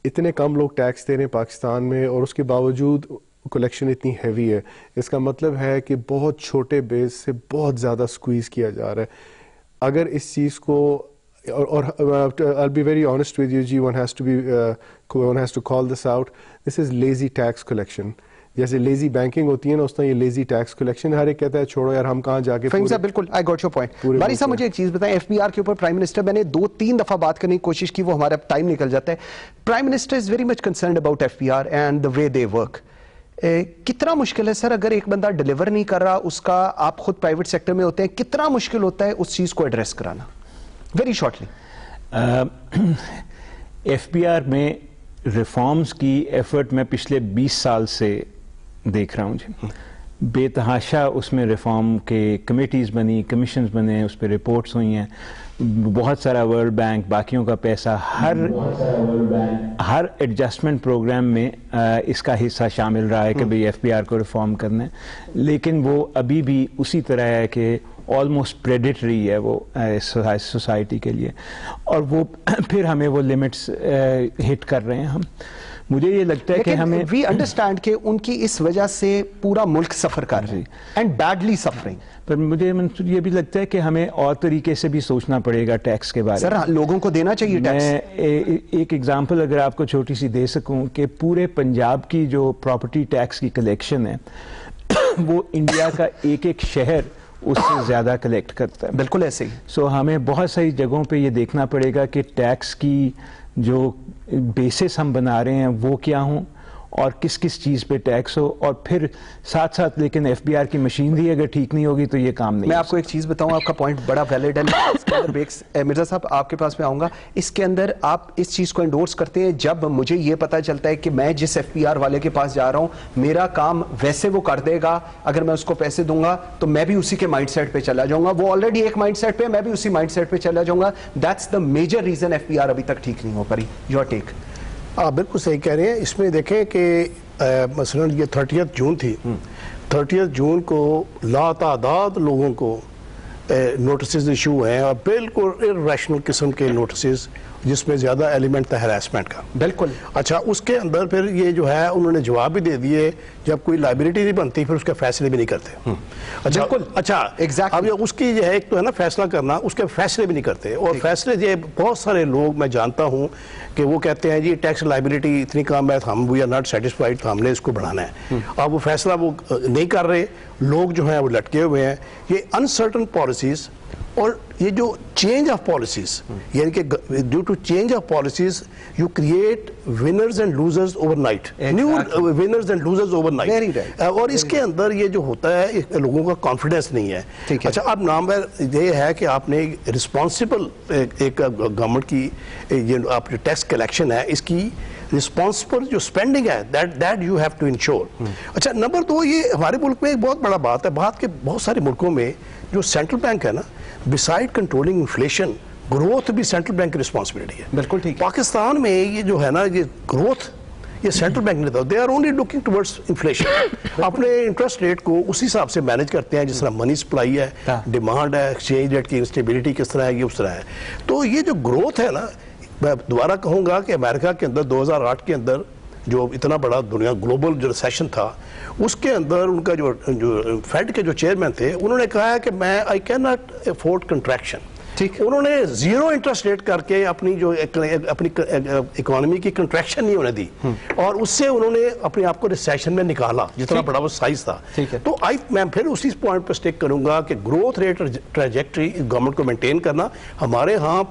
اتنے کم لوگ ٹیکس دے رہے ہیں پاکستان میں اور اس کے باوجود کلیکشن اتنی ہیوی ہے. اس کا مطلب ہے کہ بہت چھوٹے بیس سے بہت زیادہ سکویز کیا جا رہا ہے. اگر اس چیز کو اور I'll be very honest with you, one has to call this out. This is lazy tax collection. جیسے لیزی بینکنگ ہوتی ہے نا اس طرح یہ لیزی ٹیکس کلیکشن. ہر ایک کہتا ہے چھوڑو یار ہم کہاں جا کے. فہیم صاحب بالکل آئی گاٹ یور پوائنٹ. باری صاحب مجھے ایک چیز بتائیں, ایف بی آر کے اوپر پرائم منسٹر, میں نے 2-3 دفعہ بات کرنے کی کوشش کی, وہ ہمارا ٹائم نکل جاتا ہے. Prime minister is very much concerned about F B R and the way they work. کتنا مشکل ہے سر اگر ایک بندہ ڈیلیور نہیں کر رہا اس کا, آپ خود پرائیویٹ سیکٹر میں ہوتے ہیں, کتنا مشکل ہوتا ہے اس چیز کو ایڈریس کرانا؟ Very shortly. F B R میں ریفارمز کی ایفرٹ میں پچھلے 20 سال سے دیکھ رہا ہوں جی. بے تحاشا اس میں ریفارم کے کمیٹیز بنی, کمیشنز بنے, اس پہ رپورٹس ہوئی ہیں. بہت سارا ورلڈ بینک, باقیوں کا پیسہ, ہر ایڈجسٹمنٹ پروگرام میں اس کا حصہ شامل رہا ہے کہ بھئی ایف بی آر کو ریفارم کرنا ہے. لیکن وہ ابھی بھی اسی طرح ہے کہ آلموسٹ پریڈیٹری ہے وہ سوسائٹی کے لیے, اور وہ پھر ہمیں وہ لمٹس ہٹ کر رہے ہیں ہم. مجھے یہ لگتا ہے کہ ہمیں وی انڈرسٹینڈ کہ ان کی اس وجہ سے پورا ملک سفر کر رہے ہیں اینڈ بیڈلی سفرنگ. پر مجھے یہ بھی لگتا ہے کہ ہمیں اور طریقے سے بھی سوچنا پڑے گا ٹیکس کے بارے میں. سر لوگوں کو دینا چاہیے ٹیکس. میں ایک ایگزامپل اگر آپ کو چھوٹی سی دے سکوں کہ پورے پنجاب کی جو پراپرٹی ٹیکس کی کلیکشن ہے وہ انڈیا کا ایک شہر اس سے زیادہ کلیکٹ کرتا ہے. بالکل ایسے ہی. سو ہمیں بہت ساری جگہوں پہ یہ دیکھنا پڑے گا کہ ٹیکس کی جو بیسس ہم بنا رہے ہیں وہ کیا ہوں اور کس کس چیز پہ ٹیکس ہو, اور پھر ساتھ ساتھ لیکن ایف بی آر کی مشینری اگر ٹھیک نہیں ہوگی تو یہ کام نہیں. میں آپ کو ایک چیز بتاؤں, آپ کا پوائنٹ بڑا ویلڈ ہے. اس کے اندر مرزا صاحب آپ کے پاس میں آؤں گا, اس کے اندر آپ اس چیز کو انڈورس کرتے ہیں جب مجھے یہ پتا چلتا ہے کہ میں جس ایف بی آر والے کے پاس جا رہا ہوں میرا کام ویسے وہ کر دے گا, اگر میں اس کو پیسے دوں گا تو میں بھی اسی کے مائنڈ سیٹ پہ چلا جاؤں گا. وہ آلریڈی ایک مائنڈ سیٹ پہ, میں بھی اسی مائنڈ سیٹ پہ چلا جاؤں گا. That's the major reason F B R ابھی تک ٹھیک نہیں ہو پا رہی. Your take. آپ بالکل صحیح کہہ رہے ہیں. اس میں دیکھیں کہ مثلا یہ 30 جون تھی, 30 جون کو لاتعداد لوگوں کو نوٹسز ایشو ہیں, اور بالکل irrational قسم کے نوٹسز جس میں زیادہ ایلیمنٹ تھا ہراسمنٹ کا. بالکل. اچھا اس کے اندر پھر یہ جو ہے انہوں نے جواب بھی دے دیے, جب کوئی لائبلٹی نہیں بنتی پھر اس کے فیصلے بھی نہیں کرتے. اچھا بالکل. اچھا اب یہ اس کی جو ہے ایک تو ہے نا فیصلہ کرنا, اس کے فیصلے بھی نہیں کرتے. اور فیصلے جو بہت سارے لوگ میں جانتا ہوں کہ وہ کہتے ہیں جی ٹیکس لائبلٹی اتنی کم ہے, ہم وی آر ناٹ سیٹسفائڈ, تو ہم نے اس کو بڑھانا ہے. اب وہ فیصلہ وہ نہیں کر رہے, لوگ جو ہیں وہ لٹکے ہوئے ہیں. یہ انسرٹن پالیسیز اور یہ جو چینج آف پالیسیز, یعنی کہ due to change of policies you create winners and losers overnight, new winners and losers overnight. اور اس کے اندر یہ جو ہوتا ہے لوگوں کا کانفیڈنس نہیں ہے. اچھا اب نامور یہ ہے کہ آپ نے رسپانسبل ایک گورنمنٹ کی آپ ٹیکس کلیکشن ہے, اس کی رسپانسبل جو اسپینڈنگ ہے that you have to ensure. اچھا نمبر 2, یہ ہمارے ملک میں ایک بہت بڑا بات ہے, بات کہ بہت سارے ملکوں میں جو سینٹرل بینک ہے نا, بسائڈ کنٹرولنگ انفلیشن, گروتھ بھی سینٹرل بینک کی رسپانسبلٹی ہے. بالکل ٹھیک. پاکستان میں یہ جو ہے نا یہ گروتھ یہ سینٹرل بینک نہیں تھا. They are only looking towards inflation. اپنے انٹرسٹ ریٹ کو اسی حساب سے مینج کرتے ہیں جس طرح منی سپلائی ہے, ڈیمانڈ ہے, ایکسچینج ریٹ کی انسٹیبلٹی کس طرح ہے, یہ اس طرح ہے. تو یہ جو گروتھ ہے نا, میں دوبارہ کہوں گا کہ امریکہ کے اندر 2008 کے اندر جو اتنا بڑا دنیا گلوبل جو ریسیشن تھا, اس کے اندر ان کا جو فیڈ کے جو چیئرمین تھے انہوں نے کہا ہے کہ میں I cannot afford contraction. انہوں نے 0 انٹرسٹ ریٹ کر کے اپنی جو اپنی اکانومی کی کنٹریکشن نہیں ہونے دی, اور اس سے انہوں نے اپنے آپ کو ریسیشن میں نکالا جتنا بڑا وہ سائز تھا. تو میں پھر اسی پوائنٹ پہ سٹک کروں گا کہ گروتھ ریٹ ٹریجیکٹری گورنمنٹ کو مینٹین کرنا. ہمارے ہاں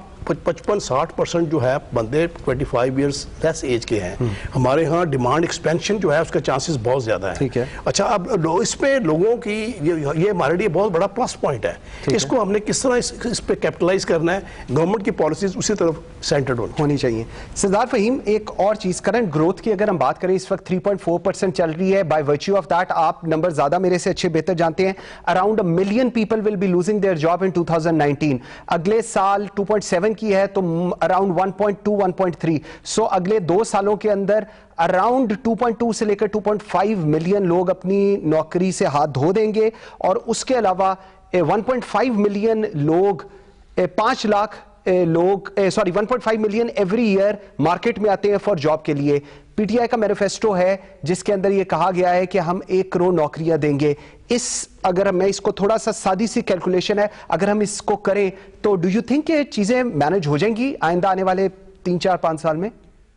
55-60% جو ہے بندے 25 ایئرس لیس ایج کے ہیں. ہمارے ہاں ڈیمانڈ ایکسپینشن جو ہے اس کا چانسز بہت زیادہ ہے. اچھا اب اس پہ لوگوں کی یہ ہمارے لیے بہت بڑا پلس پوائنٹ ہے. اس کو ہم نے کس طرح اس پہ کیپٹلائز کرنا ہے, گورنمنٹ کی پالیسیز اسی طرف سینٹرڈ ہونی چاہیے. سردار فہیم, ایک اور چیز, کرنٹ گروتھ کی اگر ہم بات کریں اس وقت 3.4% چل رہی ہے. بائی ورچیو آف دیٹ, آپ نمبر زیادہ میرے سے اچھے بہتر جانتے ہیں, around 1 million people will be losing their job in 2019. اگلے سال 2.7 کی ہے تو اراؤنڈ 1.2 1.3. سو اگلے 2 سالوں کے اندر اراؤنڈ 2.2 سے لے کر 2.5 ملین لوگ اپنی نوکری سے ہاتھ دھو دیں گے, اور اس کے علاوہ 1.5 ملین لوگ 5 لاکھ لوگ 1.5 ملین ایوری ایئر مارکیٹ میں آتے ہیں فار جاب کے لیے. پی ٹی آئی کا مینیفیسٹو ہے جس کے اندر یہ کہا گیا ہے کہ ہم 1 کروڑ نوکریاں دیں گے. اگر میں اس کو تھوڑا سا سادی سی کیلکولیشن ہے, اگر ہم اس کو کریں تو ڈو یو تھنک کہ چیزیں مینج ہو جائیں گی آئندہ آنے والے 3-4-5 سال میں؟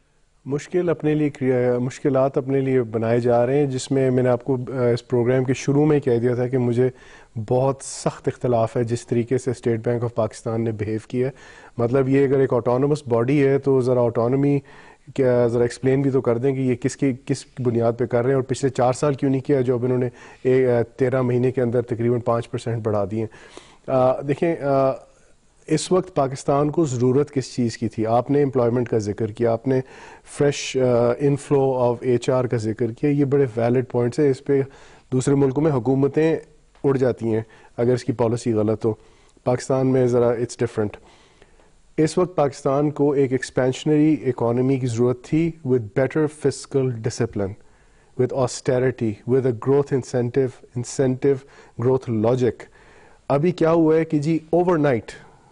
مشکلات اپنے لیے بنائے جا رہے ہیں, جس میں میں نے آپ کو اس پروگرام کے شروع میں کہہ دیا تھا کہ مجھے بہت سخت اختلاف ہے جس طریقے سے اسٹیٹ بینک آف پاکستان نے بہیو کیا ہے. مطلب یہ اگر ایک آٹونومس باڈی ہے تو ذرا آٹونومی کیا ذرا ایکسپلین بھی تو کر دیں کہ یہ کس بنیاد پہ کر رہے ہیں, اور پچھلے 4 سال کیوں نہیں کیا جو اب انہوں نے 13 مہینے کے اندر تقریباً 5% بڑھا دیے. دیکھیں اس وقت پاکستان کو ضرورت کس چیز کی تھی؟ آپ نے امپلائمنٹ کا ذکر کیا, آپ نے فریش انفلو آف HR کا ذکر کیا, یہ بڑے ویلڈ پوائنٹس ہیں. اس پہ دوسرے ملکوں میں حکومتیں اڑ جاتی ہیں اگر اس کی پالیسی غلط ہو. پاکستان میں ذرا اٹس ڈفرینٹ. اس وقت پاکستان کو ایک ایکسپینشنری اکانومی کی ضرورت تھی with better fiscal discipline, with austerity, with a growth incentive growth logic. ابھی کیا ہوا ہے کہ جی overnight,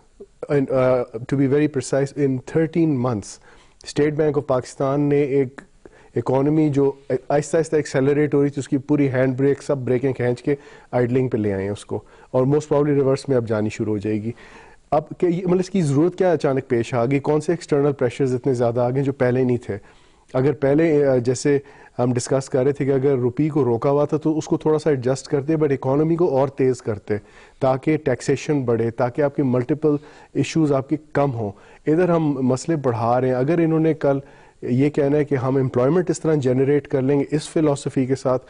to be very precise, in 13 months State Bank of Pakistan نے ایک اکانومی جو آہستہ آہستہ ایکسیلریٹ ہو رہی تھی اس کی پوری ہینڈ بریک سب بریکیں کھینچ کے آئیڈلنگ پہ لے آئے ہیں اس کو, اور موسٹ پرابلی ریورس میں اب جانی شروع ہو جائے گی. اب کہ مطلب اس کی ضرورت کیا اچانک پیش آ گئی؟ کون سے ایکسٹرنل پریشرز اتنے زیادہ آ گئے جو پہلے نہیں تھے؟ اگر پہلے جیسے ہم ڈسکس کر رہے تھے کہ اگر روپی کو روکا ہوا تھا تو اس کو تھوڑا سا ایڈجسٹ کرتے, بٹ اکانومی کو اور تیز کرتے تاکہ ٹیکسیشن بڑھے, تاکہ آپ کے ملٹیپل ایشوز آپ کے کم ہوں. ادھر ہم مسئلے بڑھا رہے ہیں. اگر انہوں نے کل یہ کہنا ہے کہ ہم امپلائمنٹ اس طرح جنریٹ کر لیں گے اس فلسفی کے ساتھ,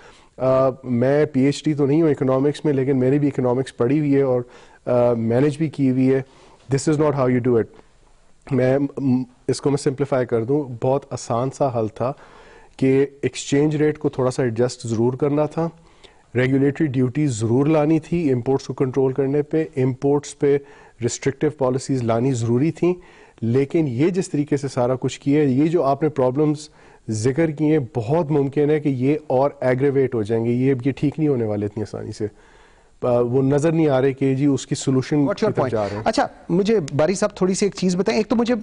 میں PhD تو نہیں ہوں اکنامکس میں, لیکن میری بھی اکنامکس پڑھی ہوئی ہے اور مینج بھی کی ہوئی ہے. This is not how you do it. میں اس کو سمپلیفائی کر دوں, بہت آسان سا حل تھا کہ ایکسچینج ریٹ کو تھوڑا سا ایڈجسٹ ضرور کرنا تھا, ریگولیٹری ڈیوٹیز ضرور لانی تھی امپورٹس کو کنٹرول کرنے پہ, امپورٹس پہ ریسٹرکٹیو پالیسیز لانی ضروری تھیں. لیکن یہ جس طریقے سے سارا کچھ کیا ہے, یہ جو آپ نے پرابلمز ذکر کیے, بہت ممکن ہے کہ یہ اور ایگریویٹ ہو جائیں گے. یہ ٹھیک نہیں ہونے والے اتنی آسانی سے. وہ نظر نہیں آ رہے کہ جی اس کی سولوشن جا رہے ہیں. اچھا مجھے باری صاحب تھوڑی سی ایک چیز بتائیں. ایک تو مجھے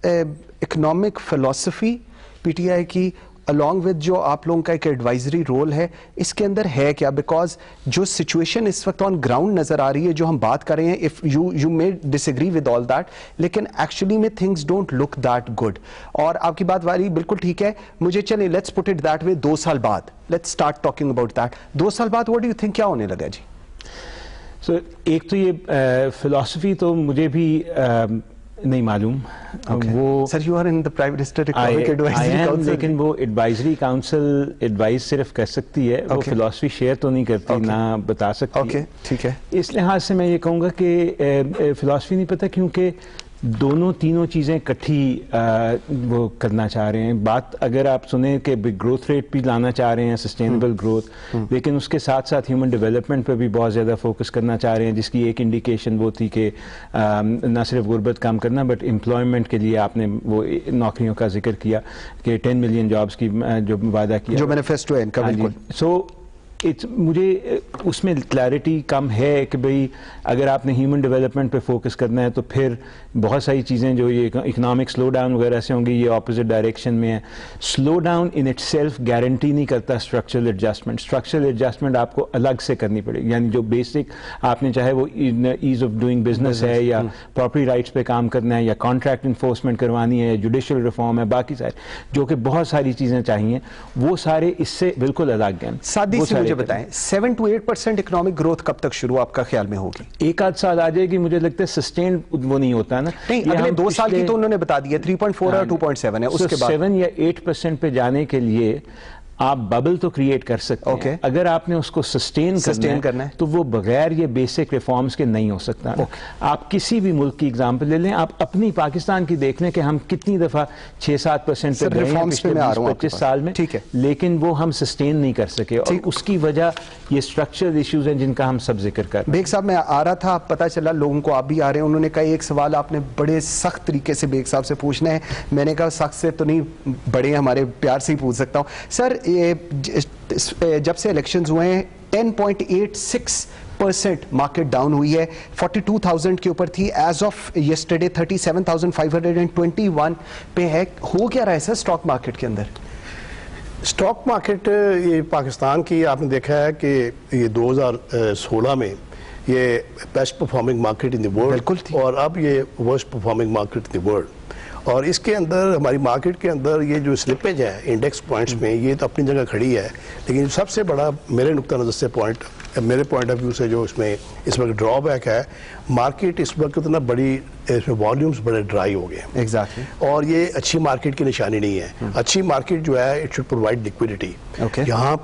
اکنامک فلسفی PTI کی along with جو آپ لوگوں کا ایک ایڈوائزری رول ہے, اس کے اندر ہے کیا؟ بیکاز جو سچویشن اس وقت آن گراؤنڈ نظر آ رہی ہے, جو ہم بات کر رہے ہیں, if you may disagree with all that, لیکن ایکچولی میں things don't look that good. اور آپ کی بات والی بالکل ٹھیک ہے. مجھے چلیں let's put it that way, 2 سال بعد let's start talking about that. 2 سال بعد what do you think کیا ہونے لگا جی؟ سو ایک تو یہ فلسفی تو مجھے بھی نہیں معلوم. وہ sir you are in the private state economic advisory council, لیکن وہ ایڈوائزری کاؤنسل ایڈوائز صرف کر سکتی ہے, وہ فلسفی شیئر تو نہیں کرتی, نہ بتا سکتی. ٹھیک ہے. اس لحاظ سے میں یہ کہوں گا کہ فلسفی نہیں پتہ, کیونکہ تینوں چیزیں کٹھی وہ کرنا چاہ رہے ہیں. بات اگر آپ سنیں کہ گروتھ ریٹ بھی لانا چاہ رہے ہیں, سسٹینیبل گروتھ, لیکن اس کے ساتھ ساتھ ہیومن ڈیولپمنٹ پہ بھی بہت زیادہ فوکس کرنا چاہ رہے ہیں, جس کی ایک انڈیکیشن وہ تھی کہ نہ صرف غربت کم کرنا بٹ امپلائمنٹ کے لیے آپ نے وہ نوکریوں کا ذکر کیا کہ 10 ملین جابس کی جو وعدہ کیا, جو مینیفیسٹو ہے ان کا. بالکل. سو مجھے اس میں کلیئرٹی کم ہے کہ بھئی اگر آپ نے ہیومن ڈیولپمنٹ پہ فوکس کرنا ہے تو پھر بہت ساری چیزیں جو یہ اکنامک سلو ڈاؤن وغیرہ سے ہوں گی, یہ اپوزٹ ڈائریکشن میں ہے. Slow down in itself guarantee نہیں کرتا اسٹرکچرل ایڈجسٹمنٹ. اسٹرکچرل ایڈجسٹمنٹ آپ کو الگ سے کرنی پڑے گی, یعنی جو بیسک آپ نے چاہے وہ ایز آف ڈوئنگ بزنس ہے, یا پراپرٹی رائٹس پہ کام کرنا ہے, یا کانٹریکٹ انفورسمنٹ کروانی ہے, جوڈیشل ریفارم ہے, باقی سارے جو کہ بہت ساری چیزیں چاہیے, وہ سارے اس سے بالکل الگ ہیں. سادی سے مجھے بتائیں 7 to 8% اکنامک گروتھ کب تک شروع آپ کا خیال میں ہوگی؟ 1-8 سال آ جائے گی. مجھے لگتا ہے سسٹین وہ نہیں ہوتا نا. نہیں, اگلے 2 سال کی تو انہوں نے بتا دیا 3.4 اور 2.7 ہے. اس کے بعد 7 یا 8% پہ جانے کے لیے آپ ببل تو کریٹ کر سکتے ہیں, اگر آپ نے اس کو سسٹین کرنا ہے تو وہ بغیر یہ بیسک ریفارمز کے نہیں ہو سکتا. آپ کسی بھی ملک کی اگزامپل لے لیں, آپ اپنی پاکستان کی دیکھ لیں کہ ہم کتنی دفعہ 6-7% پہ گئے ہیں پچھلے 20-25 سال میں, لیکن وہ ہم سسٹین نہیں کر سکے, اور اس کی وجہ یہ اسٹرکچرل ایشوز ہیں جن کا ہم سب ذکر کر. بیگ صاحب میں آ رہا تھا, پتہ چلا لوگوں کو آپ بھی آ رہے ہیں, انہوں نے کہا ایک سوال آپ نے بڑے سخت طریقے سے بیگ صاحب سے پوچھنا ہے. میں نے کہا سخت سے تو نہیں, بڑے ہمارے پیار سے ہی پوچھ سکتا ہوں. سر جب سے الیکشنز ہوئے ہیں 10.86 6% मार्केट डाउन हुई है, 42,000 के ऊपर थी, एज ऑफ यस्टरडे 37,521 पे है। हो क्या रहा है सर स्टॉक मार्केट के अंदर? स्टॉक मार्केट ये पाकिस्तान की आपने देखा है कि ये 2016 में ये best performing market in the world और अब ये worst performing market in the world. और इसके अंदर हमारी मार्केट के अंदर ये जो स्लिपेज है इंडेक्स पॉइंट्स में, ये तो अपनी जगह खड़ी है, लेकिन सबसे बड़ा मेरे नुक्ता नज़र से मेरे पॉइंट ऑफ व्यू से जो इसमें इस वक्त ड्रॉबैक है, मार्केट इस वक्त इतना बड़ी, इसमें वॉल्यूम्स बड़े ड्राई हो गए। एग्जैक्टली। और ये अच्छी मार्केट की निशानी नहीं है। अच्छी मार्केट जो है इट शुड प्रोवाइड लिक्विडिटी। यहाँ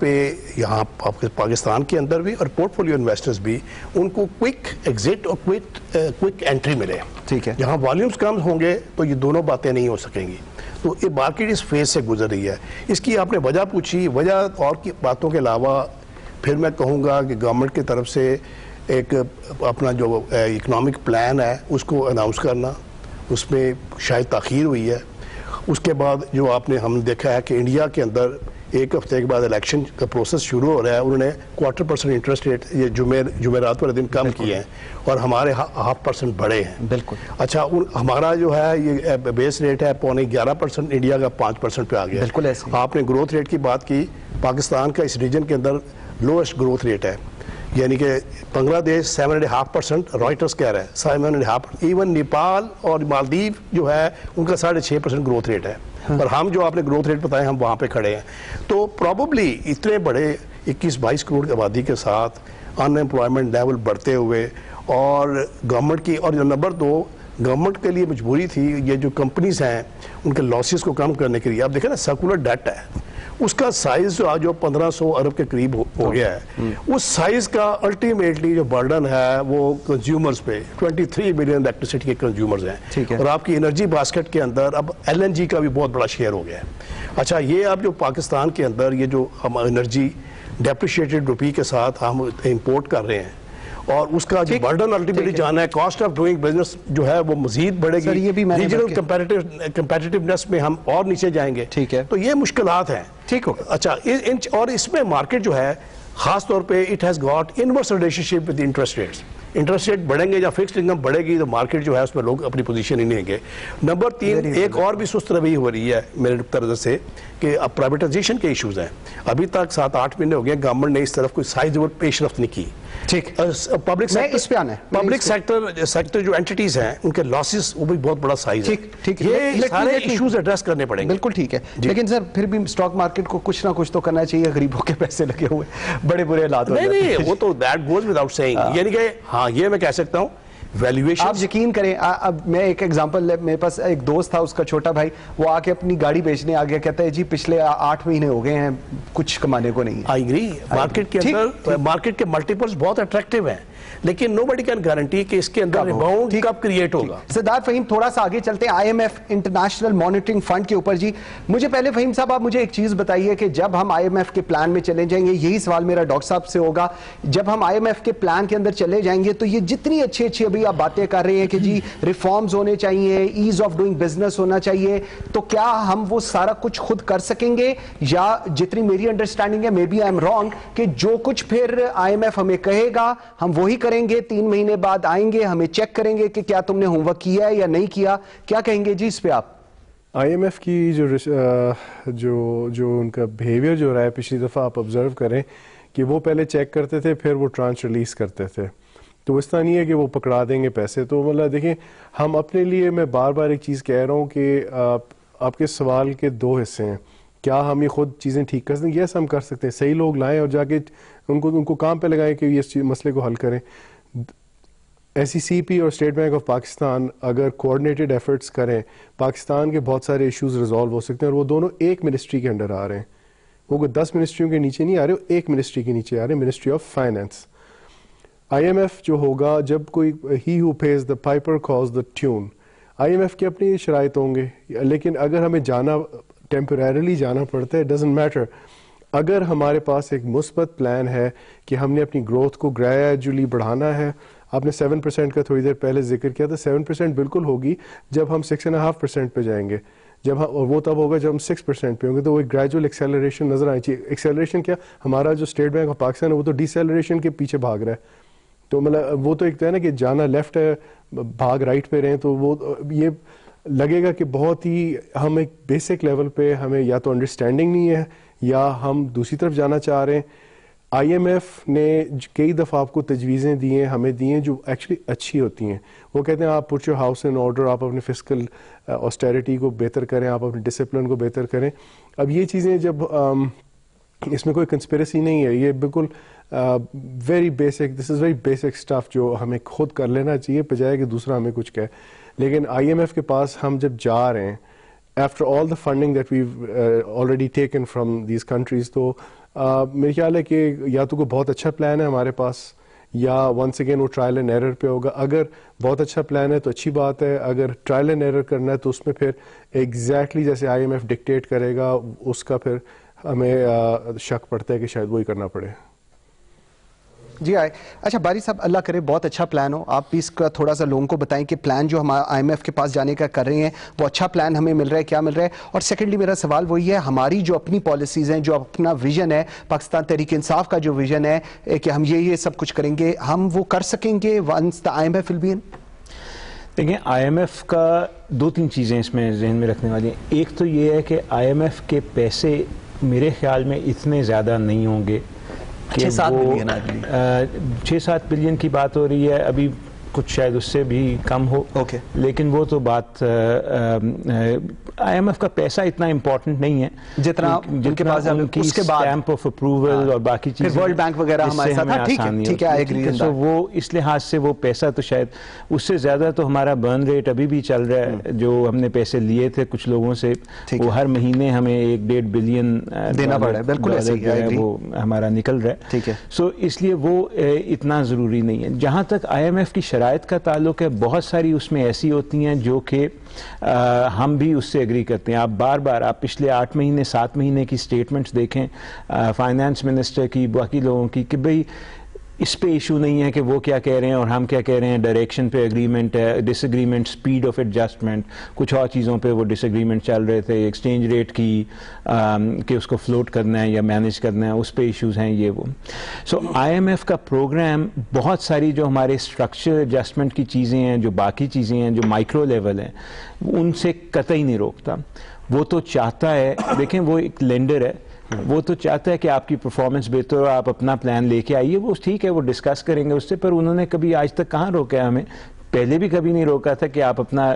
पाकिस्तान के अंदर भी और पोर्टफोलियो इन्वेस्टर्स भी, उनको क्विक एग्जिट और क्विक एंट्री मिले। ठीक है। यहाँ वॉल्यूम्स कम होंगे तो ये दोनों बातें नहीं हो सकेंगी। तो ये मार्केट इस फेज से गुजर रही है। इसकी आपने वजह पूछी, वजह और की बातों के अलावा फिर मैं कहूँगा कि गवर्नमेंट की तरफ से एक अपना जो इकोनॉमिक प्लान है उसको अनाउंस करना, उसमें शायद ताख़ीर हुई है। उसके बाद जो हम देखा है कि इंडिया के अंदर एक हफ्ते के बाद इलेक्शन का प्रोसेस शुरू हो रहा है, उन्होंने 0.25% इंटरेस्ट रेट ये जुमेरात वाले दिन कम किए हैं और हमारे 0.5% बढ़े हैं। बिल्कुल। अच्छा, हमारा जो है ये बेस रेट है 11.5%, इंडिया का 5% पे आ गया। बिल्कुल ऐसे। आपने ग्रोथ रेट की बात की, पाकिस्तान का इस रीजन के अंदर लोएस्ट ग्रोथ रेट है, यानी कि बांग्लादेश 7.5%, रॉयटर्स कह रहा है 7.5%, इवन नेपाल और मालदीव जो है उनका 6.5% ग्रोथ रेट है। और हम जो आपने ग्रोथ रेट बताए हम वहाँ पे खड़े हैं। तो प्रॉबली इतने बड़े 21-22 करोड़ की आबादी के साथ अनएम्प्लॉयमेंट लेवल बढ़ते हुए और गवर्नमेंट की, और नंबर 2 गवर्नमेंट के लिए मजबूरी थी ये जो कंपनीज हैं उनके लॉसेस को कम करने के लिए। आप देखें ना सर्कुलर डेट है, उसका साइज जो आज 1500 अरब के करीब हो गया है। उस साइज का अल्टीमेटली जो बर्डन है वो कंज्यूमर्स पे 23 मिलियन इलेक्ट्रिसिटी के कंज्यूमर्स हैं। और आपकी एनर्जी बास्केट के अंदर अब LNG का भी बहुत बड़ा शेयर हो गया है। अच्छा, ये अब जो पाकिस्तान के अंदर ये जो हम एनर्जी डेप्रिशिएटेड रुपी के साथ हम इंपोर्ट कर रहे हैं और उसका जो बर्डन अल्टीमेटली जाना है, कॉस्ट ऑफ डूइंग बिजनेस जो है वो मजीद बढ़ेगी, रीजनल कंपेटिटिवनेस में हम और नीचे जाएंगे। ठीक है। तो ये मुश्किलात हैं। ठीक हो। अच्छा, और इसमें मार्केट जो है खास तौर पे it has got inverse relationship with interest rates. Interest rate बढ़ेंगे या फिक्स्ड इनकम बढ़ेगी तो मार्केट जो है उसमें लोग अपनी पोजीशन ही नहीं लेंगे। नंबर 3, एक और भी सुस्त रवैया हो रही है मेरे नज़र से कि अब प्राइवेटाइजेशन के इश्यूज हैं। अभी तक 7-8 महीने हो गए गवर्नमेंट ने इस तरफ कोई साइजेबल पेशरफ्त नहीं की। ठीक। पब्लिक सेक्टर जो एंटिटीज हैं उनके लॉसेस वो भी बहुत बड़ा साइज है। ठीक, ये सारे इश्यूज एड्रेस करने पड़ेंगे। बिल्कुल ठीक है, लेकिन सर फिर भी स्टॉक मार्केट को कुछ ना कुछ तो करना चाहिए। गरीबों के पैसे लगे हुए बड़े बुरे हालात। नहीं, वो तो दैट गोज विदाउट सेइंग, यानी कि हाँ ये मैं कह सकता हूँ वैल्यूएशन। आप यकीन करें, अब मैं एक एग्जांपल, मेरे पास एक दोस्त था, उसका छोटा भाई, वो आके अपनी गाड़ी बेचने आ गया, कहता है जी पिछले 8 महीने हो गए हैं कुछ कमाने को नहीं। आई एग्री, मार्केट के अंदर मार्केट के मल्टीपल्स बहुत अट्रैक्टिव हैं, लेकिन नोबडी कैन गारंटी कि इसके अंदर रिबाउंड कब क्रिएट होगा। सिद्धार्थ फहीम, थोड़ा सा आगे चलते हैं IMF इंटरनेशनल मॉनिटरिंग फंड के ऊपर। जी मुझे पहले फहीम साहब आप मुझे एक चीज बताइए कि जब हम IMF के प्लान में चले जाएंगे, यही सवाल मेरा डॉक्टर साहब से होगा, जब हम IMF के प्लान के अंदर चले जाएंगे तो ये जितनी अच्छी अच्छी अभी आप बातें कर रहे हैं कि जी रिफॉर्म्स होने चाहिए, ईज ऑफ डूइंग बिजनेस होना चाहिए, तो क्या हम वो सारा कुछ खुद कर सकेंगे या जितनी मेरी अंडरस्टैंडिंग है, maybe I am wrong, कि जो कुछ फिर IMF हमें कहेगा हम वही करेंगे, 3 महीने बाद आएंगे हमें चेक करेंगे कि क्या तुमने होमवर्क किया है या नहीं किया? क्या कहेंगे जी इस पे आप? IMF की जो उनका बिहेवियर जो रहा है पिछली दफ़ा आप ऑब्जर्व करें कि वो पहले चेक करते थे फिर वो ट्रांस रिलीज करते थे, तो इस तरह नहीं है कि वो पकड़ा देंगे पैसे। तो मतलब देखिए, हम अपने लिए, मैं बार बार एक चीज़ कह रहा हूँ कि आपके सवाल के 2 हिस्से हैं। क्या हम ये खुद चीज़ें ठीक कर सकते हैं? यस, हम कर सकते हैं। सही लोग लाएं और जाके उनको काम पे लगाएं कि ये मसले को हल करें। SECP और स्टेट बैंक ऑफ पाकिस्तान अगर कोऑर्डिनेटेड एफर्ट्स करें, पाकिस्तान के बहुत सारे इश्यूज रिजॉल्व हो सकते हैं, और वो दोनों एक मिनिस्ट्री के अंडर आ रहे हैं। वो 10 मिनिस्ट्रियों के नीचे नहीं आ रहे, वो एक मिनिस्ट्री के नीचे आ रहे हैं, मिनिस्ट्री ऑफ फाइनेंस। IMF जो होगा, जब कोई he who pays the piper calls the tune, IMF के अपनी शराइत होंगे, लेकिन अगर हमें जाना टेम्परेरली जाना पड़ता है, डजंट मैटर। अगर हमारे पास एक मुस्बत प्लान है कि हमने अपनी ग्रोथ को ग्रेजुअली बढ़ाना है, आपने 7% का थोड़ी देर पहले जिक्र किया था, 7% बिल्कुल होगी जब हम 6.5% पे जाएंगे, जब हम, और वो तब होगा जब हम 6% पे होंगे। तो वो एक ग्रेजुअल एक्सेलरेशन नजर आनी चाहिए। एक्सेलरेशन क्या, हमारा जो स्टेट बैंक ऑफ पाकिस्तान है वो तो डिसेलरेशन के पीछे भाग रहा है। تو مطلب وہ تو ایک ہے نا کہ جانا لیفٹ ہے بھاگ رائٹ پہ رہیں, تو وہ یہ لگے گا کہ بہت ہی ہم ایک بیسک لیول پہ ہمیں یا تو انڈرسٹینڈنگ نہیں ہے یا ہم دوسری طرف جانا چاہ رہے ہیں. آئی ایم ایف نے کئی دفعہ آپ کو تجویزیں دی ہیں, ہمیں دی ہیں, جو ایکچولی اچھی ہوتی ہیں. وہ کہتے ہیں آپ put your house in order, آپ اپنے فسکل آسٹیرٹی کو بہتر کریں, آپ اپنے ڈسپلن کو بہتر کریں. اب یہ چیزیں جب اس میں کوئی کنسپریسی نہیں ہے, یہ بالکل very basic, this is very basic stuff جو ہمیں خود کر لینا چاہیے بجائے کہ دوسرا ہمیں کچھ کہے. لیکن آئی ایم ایف کے پاس ہم جب جا رہے ہیں after all the funding that we've already taken from these countries, تو میرے خیال ہے کہ یا تو کوئی بہت اچھا پلان ہے ہمارے پاس, یا ونس اگین وہ ٹرائل اینڈ ایرر پہ ہوگا. اگر بہت اچھا پلان ہے تو اچھی بات ہے, اگر ٹرائل اینڈ ایرر کرنا ہے تو اس میں پھر ایگزیکٹلی جیسے آئی ایم ایف ڈکٹیٹ کرے گا اس کا پھر ہمیں شک پڑتا ہے کہ شاید وہی کرنا پڑے. جی آئے. اچھا باری صاحب, اللہ کرے بہت اچھا پلان ہو, آپ بھی اس کا تھوڑا سا لوگوں کو بتائیں کہ پلان جو ہم آئی ایم ایف کے پاس جانے کا کر رہے ہیں وہ اچھا پلان ہمیں مل رہا ہے, کیا مل رہا ہے. اور سیکنڈلی میرا سوال وہی ہے, ہماری جو اپنی پالیسیز ہیں, جو اپنا ویژن ہے, پاکستان تحریک انصاف کا جو ویژن ہے کہ ہم یہ سب کچھ کریں گے, ہم وہ کر سکیں گے once the I M F will be in? دیکھیں, آئی ایم ایف کا 2-3 چیزیں اس میں ذہن میں رکھنے والی ہیں. ایک تو یہ ہے کہ آئی ایم ایف کے پیسے میرے خیال میں اتنے زیادہ نہیں ہوں گے کہ 6-7 بلین کی بات ہو رہی ہے, ابھی کچھ شاید اس سے بھی کم ہو, لیکن وہ تو بات آئی ایم ایف کا پیسہ اتنا امپورٹنٹ نہیں ہے جتنا ان کے پاس اس کے بعد اسٹیمپ آف اپروول اور باقی چیزیں ورلڈ بینک وغیرہ ہمارے ساتھ ٹھیک ہے, تو وہ اس لحاظ سے وہ پیسہ تو شاید اس سے زیادہ تو ہمارا برن ریٹ ابھی بھی چل رہا ہے. جو ہم نے پیسے لیے تھے کچھ لوگوں سے, وہ ہر مہینے ہمیں 1-1.5 بلین دینا پڑ رہا ہے, بالکل وہ ہمارا نکل رہا ہے. ٹھیک ہے, سو اس لیے وہ اتنا ضروری نہیں ہے. جہاں تک آئی ایم ایف کی شرائط کا تعلق ہے, بہت ساری اس میں ایسی ہوتی ہیں جو کہ ہم بھی اس سے ایگری کرتے ہیں. آپ بار بار آپ پچھلے 8 مہینے 7 مہینے کی سٹیٹمنٹس دیکھیں فائنانس منسٹر کی, باقی لوگوں کی, کہ بھئی اس پہ ایشو نہیں ہے کہ وہ کیا کہہ رہے ہیں اور ہم کیا کہہ رہے ہیں. ڈائریکشن پہ ایگریمنٹ ہے, disagreement, speed of adjustment, کچھ اور چیزوں پہ وہ ڈس ایگریمنٹ چل رہے تھے. ایکسچینج ریٹ کی کہ اس کو فلوٹ کرنا ہے یا مینیج کرنا ہے, اس پہ ایشوز ہیں یہ وہ. سو آئی ایم ایف کا پروگرام بہت ساری جو ہمارے اسٹرکچر ایڈجسٹمنٹ کی چیزیں ہیں, جو باقی چیزیں ہیں, جو مائکرو لیول ہیں, ان سے قطعی نہیں روکتا. وہ تو چاہتا ہے, دیکھیں وہ ایک لینڈر ہے, وہ تو چاہتا ہے کہ آپ کی پرفارمنس بہتر ہو, آپ اپنا پلان لے کے آئیے. وہ ٹھیک ہے, وہ ڈسکس کریں گے اس سے, پر انہوں نے کبھی آج تک کہاں روکا ہے ہمیں. پہلے بھی کبھی نہیں روکا تھا کہ آپ اپنا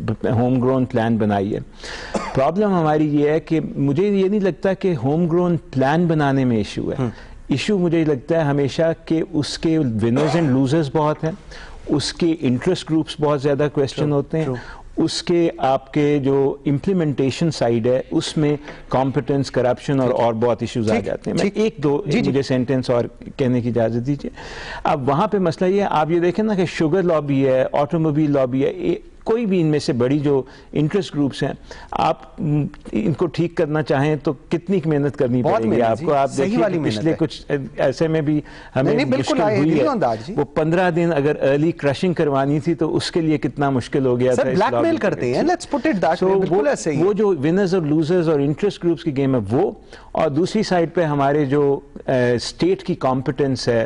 ہوم گرون پلان بنائیے. پرابلم ہماری یہ ہے کہ مجھے یہ نہیں لگتا کہ ہوم گرون پلان بنانے میں ایشو ہے. ایشو مجھے لگتا ہے ہمیشہ کہ اس کے ونرز اینڈ لوزرز بہت ہیں, اس کے انٹرسٹ گروپس بہت زیادہ کویسچن ہوتے ہیں, اس کے آپ کے جو امپلیمنٹیشن سائیڈ ہے اس میں کمپٹنس, کرپشن اور بہت ایشوز آ جاتے ہیں. میں 1-2 مجھے سینٹنس اور کہنے کی اجازت دیجیے. اب وہاں پہ مسئلہ یہ ہے, آپ یہ دیکھیں نا کہ شوگر لابی ہے, آٹوموبائل لابی ہے, کوئی بھی ان میں سے بڑی جو انٹرسٹ گروپس ہیں, آپ ان کو ٹھیک کرنا چاہیں تو کتنی محنت کرنی پڑے گی آپ کو. آپ دیکھیں پچھلے کچھ ایسے میں بھی ہمیں مشکل ہوئی ہے. وہ 15 دن اگر ارلی کرشنگ کروانی تھی تو اس کے لیے کتنا مشکل ہو گیا تھا. بلیک میل کرتے ہیں, let's put it that way. بالکل ایسے ہی وہ جو ونرز اور لوزرز اور انٹرسٹ گروپس کی گیم ہے وہ, اور دوسری سائڈ پہ ہمارے جو اسٹیٹ کی کمپٹنس ہے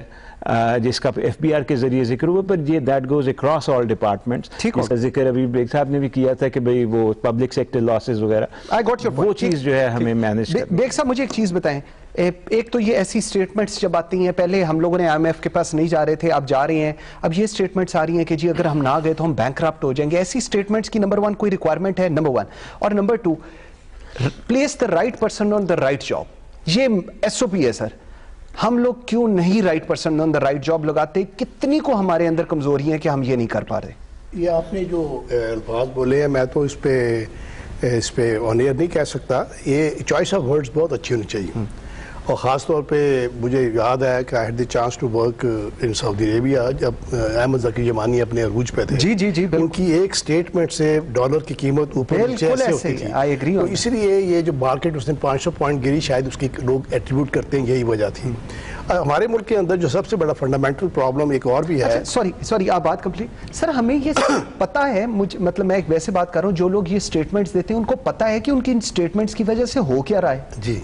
جس کا ایف بی آر کے ذریعے ذکر ہوا, پر یہ that goes across all departments. جس کا ذکر ابھی بیگ صاحب نے بھی کیا تھا کہ بھئی وہ پبلک سیکٹر لاسز وغیرہ, وہ چیز جو ہے ہمیں مینیج کرنا. بیگ صاحب مجھے ایک چیز بتائیں, ایک تو یہ ایسی سٹیٹمنٹس جب آتی ہیں, پہلے ہم لوگوں نے آئی ایم ایف کے پاس نہیں جا رہے تھے, اب جا رہے ہیں, اب یہ سٹیٹمنٹس آ رہی ہیں کہ جی اگر ہم نہ گئے تو ہم بینکرپٹ ہو جائیں گے. ایسی سٹیٹمنٹس کی نمبر 1 کوئی ریکوائرمنٹ ہے, نمبر 1, اور number 2 place the right person on the right job. یہ ایس او پی ہے سر, ہم لوگ کیوں نہیں right person on the right job لگاتے؟ کتنی کو ہمارے اندر کمزوری ہیں کہ ہم یہ نہیں کر پا رہے؟ یہ آپ نے جو الفاظ بولے ہیں, میں تو اس پہ آن ایئر نہیں کہہ سکتا. یہ چوائس آف ورڈز بہت اچھی ہونی چاہیے, اور خاص طور پہ مجھے یاد ہے کہ I had the chance to work in Saudi Arabia جب احمد ذکی یمانی اپنے عروج پہ تھے. جی ان کی ایک سٹیٹمنٹ سے ڈالر کی قیمت اوپر نیچے ایسے ہوتی تھی. تو اسی لیے یہ جو مارکیٹ اس نے 500 پوائنٹ گری, شاید اس کی لوگ ایٹریبیوٹ کرتے ہیں یہی وجہ تھی. ہمارے ملک کے اندر جو سب سے بڑا فنڈامنٹل پرابلم ایک اور بھی ہے. سوری آپ بات کمپلیٹ. سر ہمیں یہ پتا ہے, مطلب میں ایک ویسے بات کر رہا ہوں, جو لوگ یہ سٹیٹمنٹس دیتے ہیں ان کو پتا ہے کہ ان کی ان سٹیٹمنٹس کی وجہ سے ہو کیا رہا ہے. جی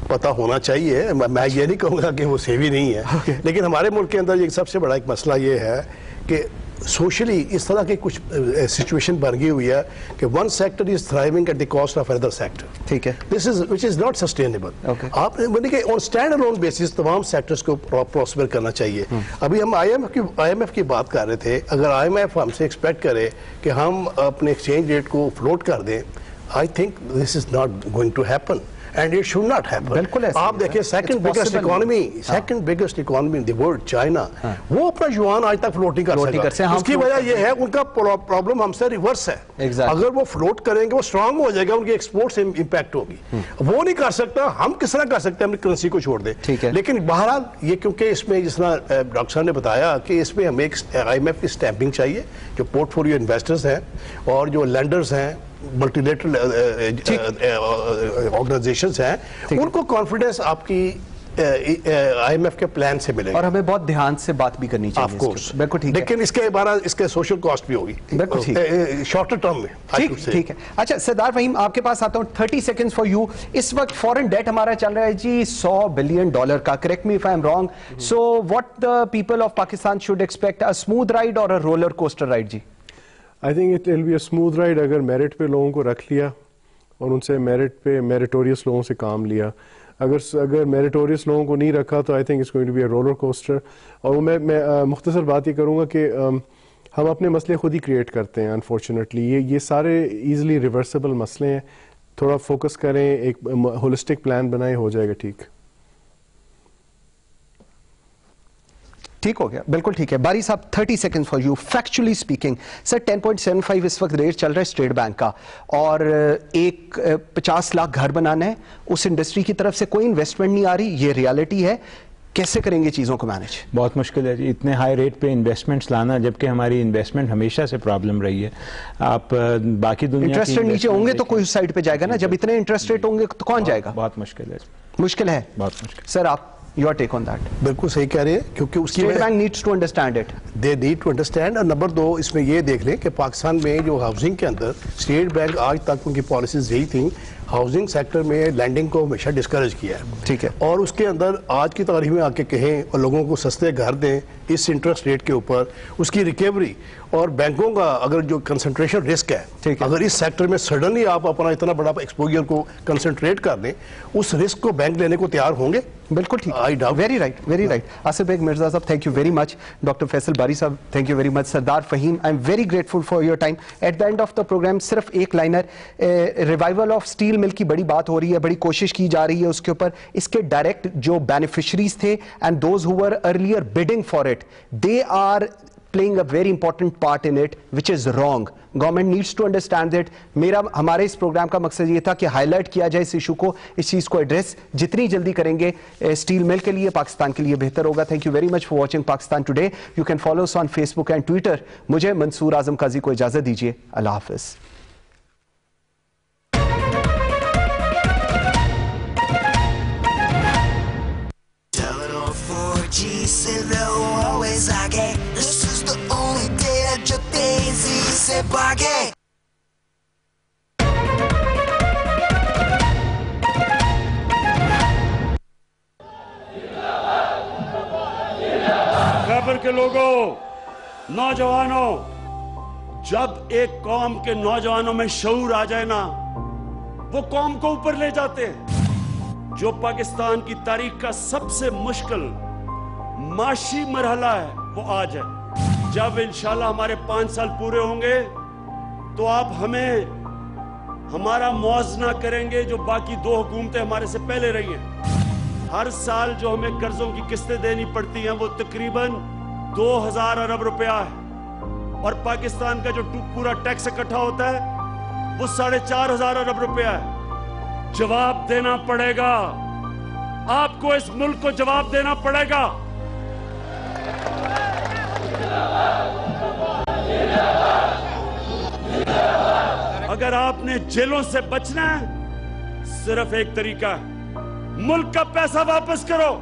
پتہ ہونا چاہیے. میں یہ نہیں کہوں گا کہ وہ سیوی نہیں ہے, لیکن ہمارے ملک کے اندر ایک سب سے بڑا ایک مسئلہ یہ ہے کہ سوشلی اس طرح کی کچھ سچویشن بن گئی ہوئی ہے کہ one sector is thriving at the cost of other sector. ٹھیک ہے, this is which is not sustainable. آپ نے کہ آن اسٹینڈ الون بیسس تمام سیکٹرز کو پروسپر کرنا چاہیے. ابھی ہم آئی ایم ایف کی بات کر رہے تھے. اگر آئی ایم ایف ہم سے ایکسپیکٹ کرے کہ ہم اپنے ایکسچینج ریٹ کو فلوٹ کر دیں, I think this is not going to happen. And it should not happen. بالکل ایسا آپ دیکھیں second biggest economy in the world, China, وہ اپنا یوان آج تک فلوٹ نہیں کر سکا. اس کی وجہ یہ ہے ان کا پرابلم ہم سے ریورس ہے. اگر وہ فلوٹ کریں گے وہ اسٹرانگ ہو جائے گا, ان کی ایکسپورٹ سے امپیکٹ ہوگی. وہ نہیں کر سکتا, ہم کس طرح کر سکتے ہیں اپنی کرنسی کو چھوڑ دیں. لیکن بہرحال یہ کیونکہ اس میں جس طرح ڈاکٹر صاحب نے بتایا کہ اس میں ہمیں ایک آئی ایم ایف کی اسٹیمپنگ چاہیے, جو پورٹ فولیو انویسٹرز ہیں اور جو لینڈرز ہیں, ملٹی لیٹرل آرگنائزیشنز ہیں, ان کو کانفیڈنس آپ کی آئی ایم ایف کے پلان سے ملے گا. اور ہمیں بہت دھیان سے بات بھی کرنی چاہیے. آف کورس, بالکل ٹھیک ہے, لیکن اس کے بعد اس کے سوشل کاسٹ بھی ہوگی. بالکل ٹھیک, شارٹر ٹرم میں. ٹھیک ہے. اچھا سردار فہیم, آپ کے پاس آتا ہوں. 30 سیکنڈز فار یو. اس وقت فورن ڈیٹ ہمارا چل رہا ہے جی $100 بلین کا. Correct me if I am wrong. So what the people of Pakistan should expect, a smooth ride اور اے رولر کوسٹر رائڈ؟ جی I think it will be a smooth ride اگر میرٹ پہ لوگوں کو رکھ لیا اور ان سے میرٹ پہ میریٹوریس لوگوں سے کام لیا. اگر میریٹوریس لوگوں کو نہیں رکھا تو I think it's going to be a roller coaster. اور میں مختصر بات یہ کروں گا کہ ہم اپنے مسئلے خود ہی کریٹ کرتے ہیں انفارچونیٹلی. یہ سارے ایزیلی ریورسیبل مسئلے ہیں. تھوڑا فوکس کریں, ایک ہولسٹک پلان بنائیں, ہو جائے گا ٹھیک. ٹھیک ہو گیا, بالکل ٹھیک ہے. Bari sahib 30 second for you. Factually speaking sir 10.75 اس وقت ریٹ چل رہا ہے اسٹیٹ بینک کا, اور ایک 50 لاکھ گھر بنانا ہے, اس انڈسٹری کی طرف سے کوئی انویسٹمنٹ نہیں آ رہی. یہ ریالٹی ہے. کیسے کریں گے چیزوں کو مینج؟ بہت مشکل ہے جی, اتنے ہائی ریٹ پہ انویسٹمنٹس لانا, جبکہ ہماری انویسٹمنٹ ہمیشہ سے پرابلم رہی ہے. آپ باقی دنیا انٹرسٹ ریٹ نیچے ہوں گے تو کوئی اس سائڈ پہ جائے گا نا. جب اتنے انٹرسٹ ریٹ ہوں گے تو کون جائے گا؟ بہت مشکل ہے. مشکل ہے, بہت مشکل. سر آپ your take on that? بالکل صحیح کہہ رہے ہیں, کیونکہ اس کی State Bank needs to understand it. They need to understand. اور نمبر 2 اس میں یہ دیکھ لیں کہ پاکستان میں جو ہاؤسنگ کے اندر اسٹیٹ بینک آج تک ان کی پالیسیز یہی تھیں, ہاؤسنگ سیکٹر میں لینڈنگ کو ہمیشہ ڈسکریج کیا ہے. ٹھیک ہے. اور اس کے اندر آج کی تاریخ میں آ کے کہیں اور لوگوں کو سستے گھر دیں اس انٹرسٹ ریٹ کے اوپر, اس کی ریکیوری اور بینکوں کا اگر جو کنسنٹریشن رسک ہے, اگر اس سیکٹر میں سڈنلی آپ اپنا اتنا بڑا ایکسپوجر کو کنسنٹریٹ کر دیں, اس رسک کو بینک لینے کو تیار ہوں گے. بالکل ٹھیک. Very right, very right. Asif Baig Mirza sahib thank you very much. Doctor Faisal Bari sahib thank you very much. Sardar Fahim I am very grateful for your time. At the end of the programme صرف ایک لائنر, ریوائول آف اسٹیل مل کی بڑی بات ہو رہی ہے, بڑی کوشش کی جا رہی ہے اس کے اوپر. اس کے ڈائریکٹ جو بینیفیشریز تھے and those who were earlier bidding for it, they are playing a very important part in it, which is wrong. Government needs to understand that. ہمارے اس پروگرام کا مقصد یہ تھا کہ ہائی لائٹ کیا جائے اس ایشو کو, اس چیز کو ایڈریس جتنی جلدی کریں گے اسٹیل مل کے لیے, پاکستان کے لیے بہتر ہوگا. Thank you very much for watching Pakistan today. You can follow us on Facebook and Twitter. مجھے منصور اعظم قاضی کو اجازت دیجیے. اللہ حافظ. This is the only day that your daisy se pague. خیبر کے لوگوں, نوجوانوں, جب ایک قوم کے نوجوانوں میں شعور آ جائے نا, وہ قوم کو اوپر لے جاتے ہیں. جو پاکستان کی تاریخ کا سب سے مشکل معاشی مرحلہ ہے وہ آج ہے. جب انشاءاللہ ہمارے 5 سال پورے ہوں گے تو آپ ہمیں ہمارا موازنہ کریں گے جو باقی 2 حکومتیں ہمارے سے پہلے رہی ہیں. ہر سال جو ہمیں قرضوں کی قسطیں دینی پڑتی ہیں وہ تقریباً 2000 ارب روپیہ ہے, اور پاکستان کا جو پورا ٹیکس اکٹھا ہوتا ہے وہ 4500 ارب روپیہ ہے. جواب دینا پڑے گا آپ کو, اس ملک کو جواب دینا پڑے گا. اگر آپ نے جیلوں سے بچنا ہے صرف ایک طریقہ ہے, ملک کا پیسہ واپس کرو,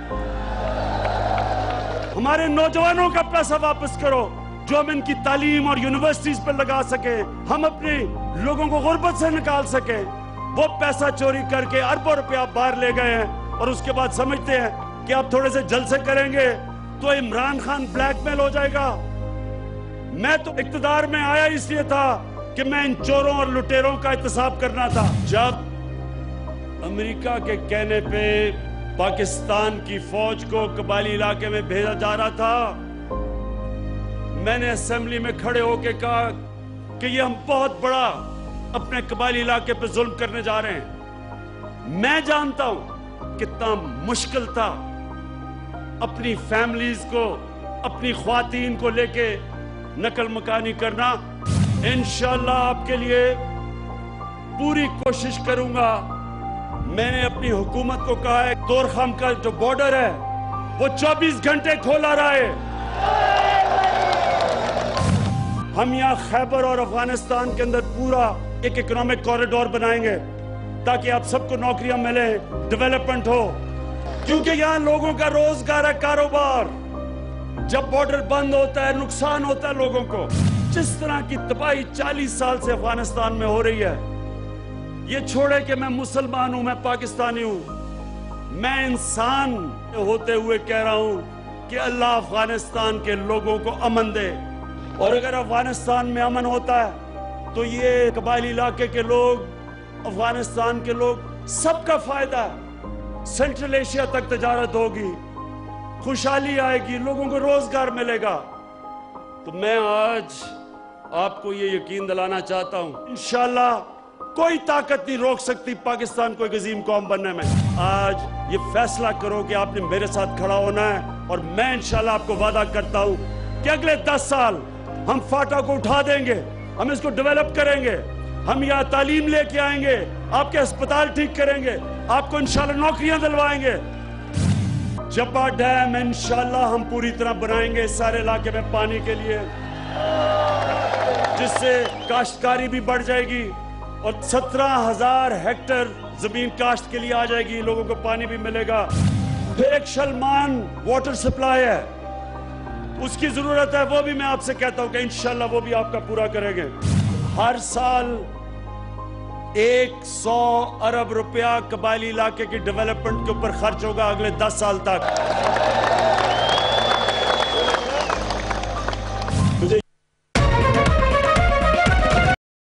ہمارے نوجوانوں کا پیسہ واپس کرو جو ہم ان کی تعلیم اور یونیورسٹیز پر لگا سکیں, ہم اپنے لوگوں کو غربت سے نکال سکیں. वो पैसा चोरी करके अरबों रुपया बाहर ले गए हैं और उसके बाद समझते हैं कि आप थोड़े से जलसे करेंगे तो इमरान खान ब्लैकमेल हो जाएगा। मैं तो इक्तदार में आया इसलिए था कि मैं इन चोरों और लुटेरों का एहतसाब करना था। जब अमेरिका के कहने पे पाकिस्तान की फौज को कबायली इलाके में भेजा जा रहा था, मैंने असेंबली में खड़े होकर कहा कि ये हम बहुत बड़ा अपने कबायली इलाके पे जुल्म करने जा रहे हैं। मैं जानता हूं कितना मुश्किल था अपनी फैमिलीज को, अपनी ख्वातीन को लेके नकल मकानी करना। इंशाअल्लाह आपके लिए पूरी कोशिश करूंगा। मैंने अपनी हुकूमत को कहा है तोरखम का जो बॉर्डर है वो 24 घंटे खोला रहा है। हम यहाँ खैबर और अफगानिस्तान के अंदर पूरा एक इकोनॉमिक कॉरिडोर बनाएंगे ताकि आप सबको नौकरियां मिले, डेवलपमेंट हो, क्योंकि यहाँ लोगों का रोजगार है, कारोबार। जब बॉर्डर बंद होता है नुकसान होता है लोगों को। जिस तरह की तबाही 40 साल से अफगानिस्तान में हो रही है, ये छोड़े कि मैं मुसलमान हूं, मैं पाकिस्तानी हूं, मैं इंसान होते हुए कह रहा हूं कि अल्लाह अफगानिस्तान के लोगों को अमन दे। और अगर अफगानिस्तान में अमन होता है तो ये कबायली इलाके के लोग, अफगानिस्तान के लोग, सबका फायदा है। सेंट्रल एशिया तक तजारत होगी, खुशहाली आएगी, लोगों को रोजगार मिलेगा। तो मैं आज आपको ये यकीन दिलाना चाहता हूं, इंशाअल्लाह कोई ताकत नहीं रोक सकती पाकिस्तान को एक अजीम कौम बनने में। आज ये फैसला करो कि आपने मेरे साथ खड़ा होना है और मैं इंशाअल्लाह आपको वादा करता हूं कि अगले 10 साल हम फाटा को उठा देंगे, हम इसको डेवलप करेंगे, हम यहाँ तालीम लेके आएंगे, आपके अस्पताल ठीक करेंगे, आपको इंशाल्लाह नौकरियां दिलवाएंगे। जब्बा डैम इंशाल्लाह हम पूरी तरह बनाएंगे इस सारे इलाके में पानी के लिए, जिससे काश्तकारी भी बढ़ जाएगी और 17,000 हेक्टेयर जमीन काश्त के लिए आ जाएगी, लोगों को पानी भी मिलेगा। फिर एक शलमान वाटर सप्लाई है, उसकी जरूरत है, वो भी मैं आपसे कहता हूं कि इंशाल्लाह वो भी आपका पूरा करेंगे। हर साल 100 अरब रुपया कबायली इलाके की डेवलपमेंट के ऊपर खर्च होगा अगले 10 साल तक।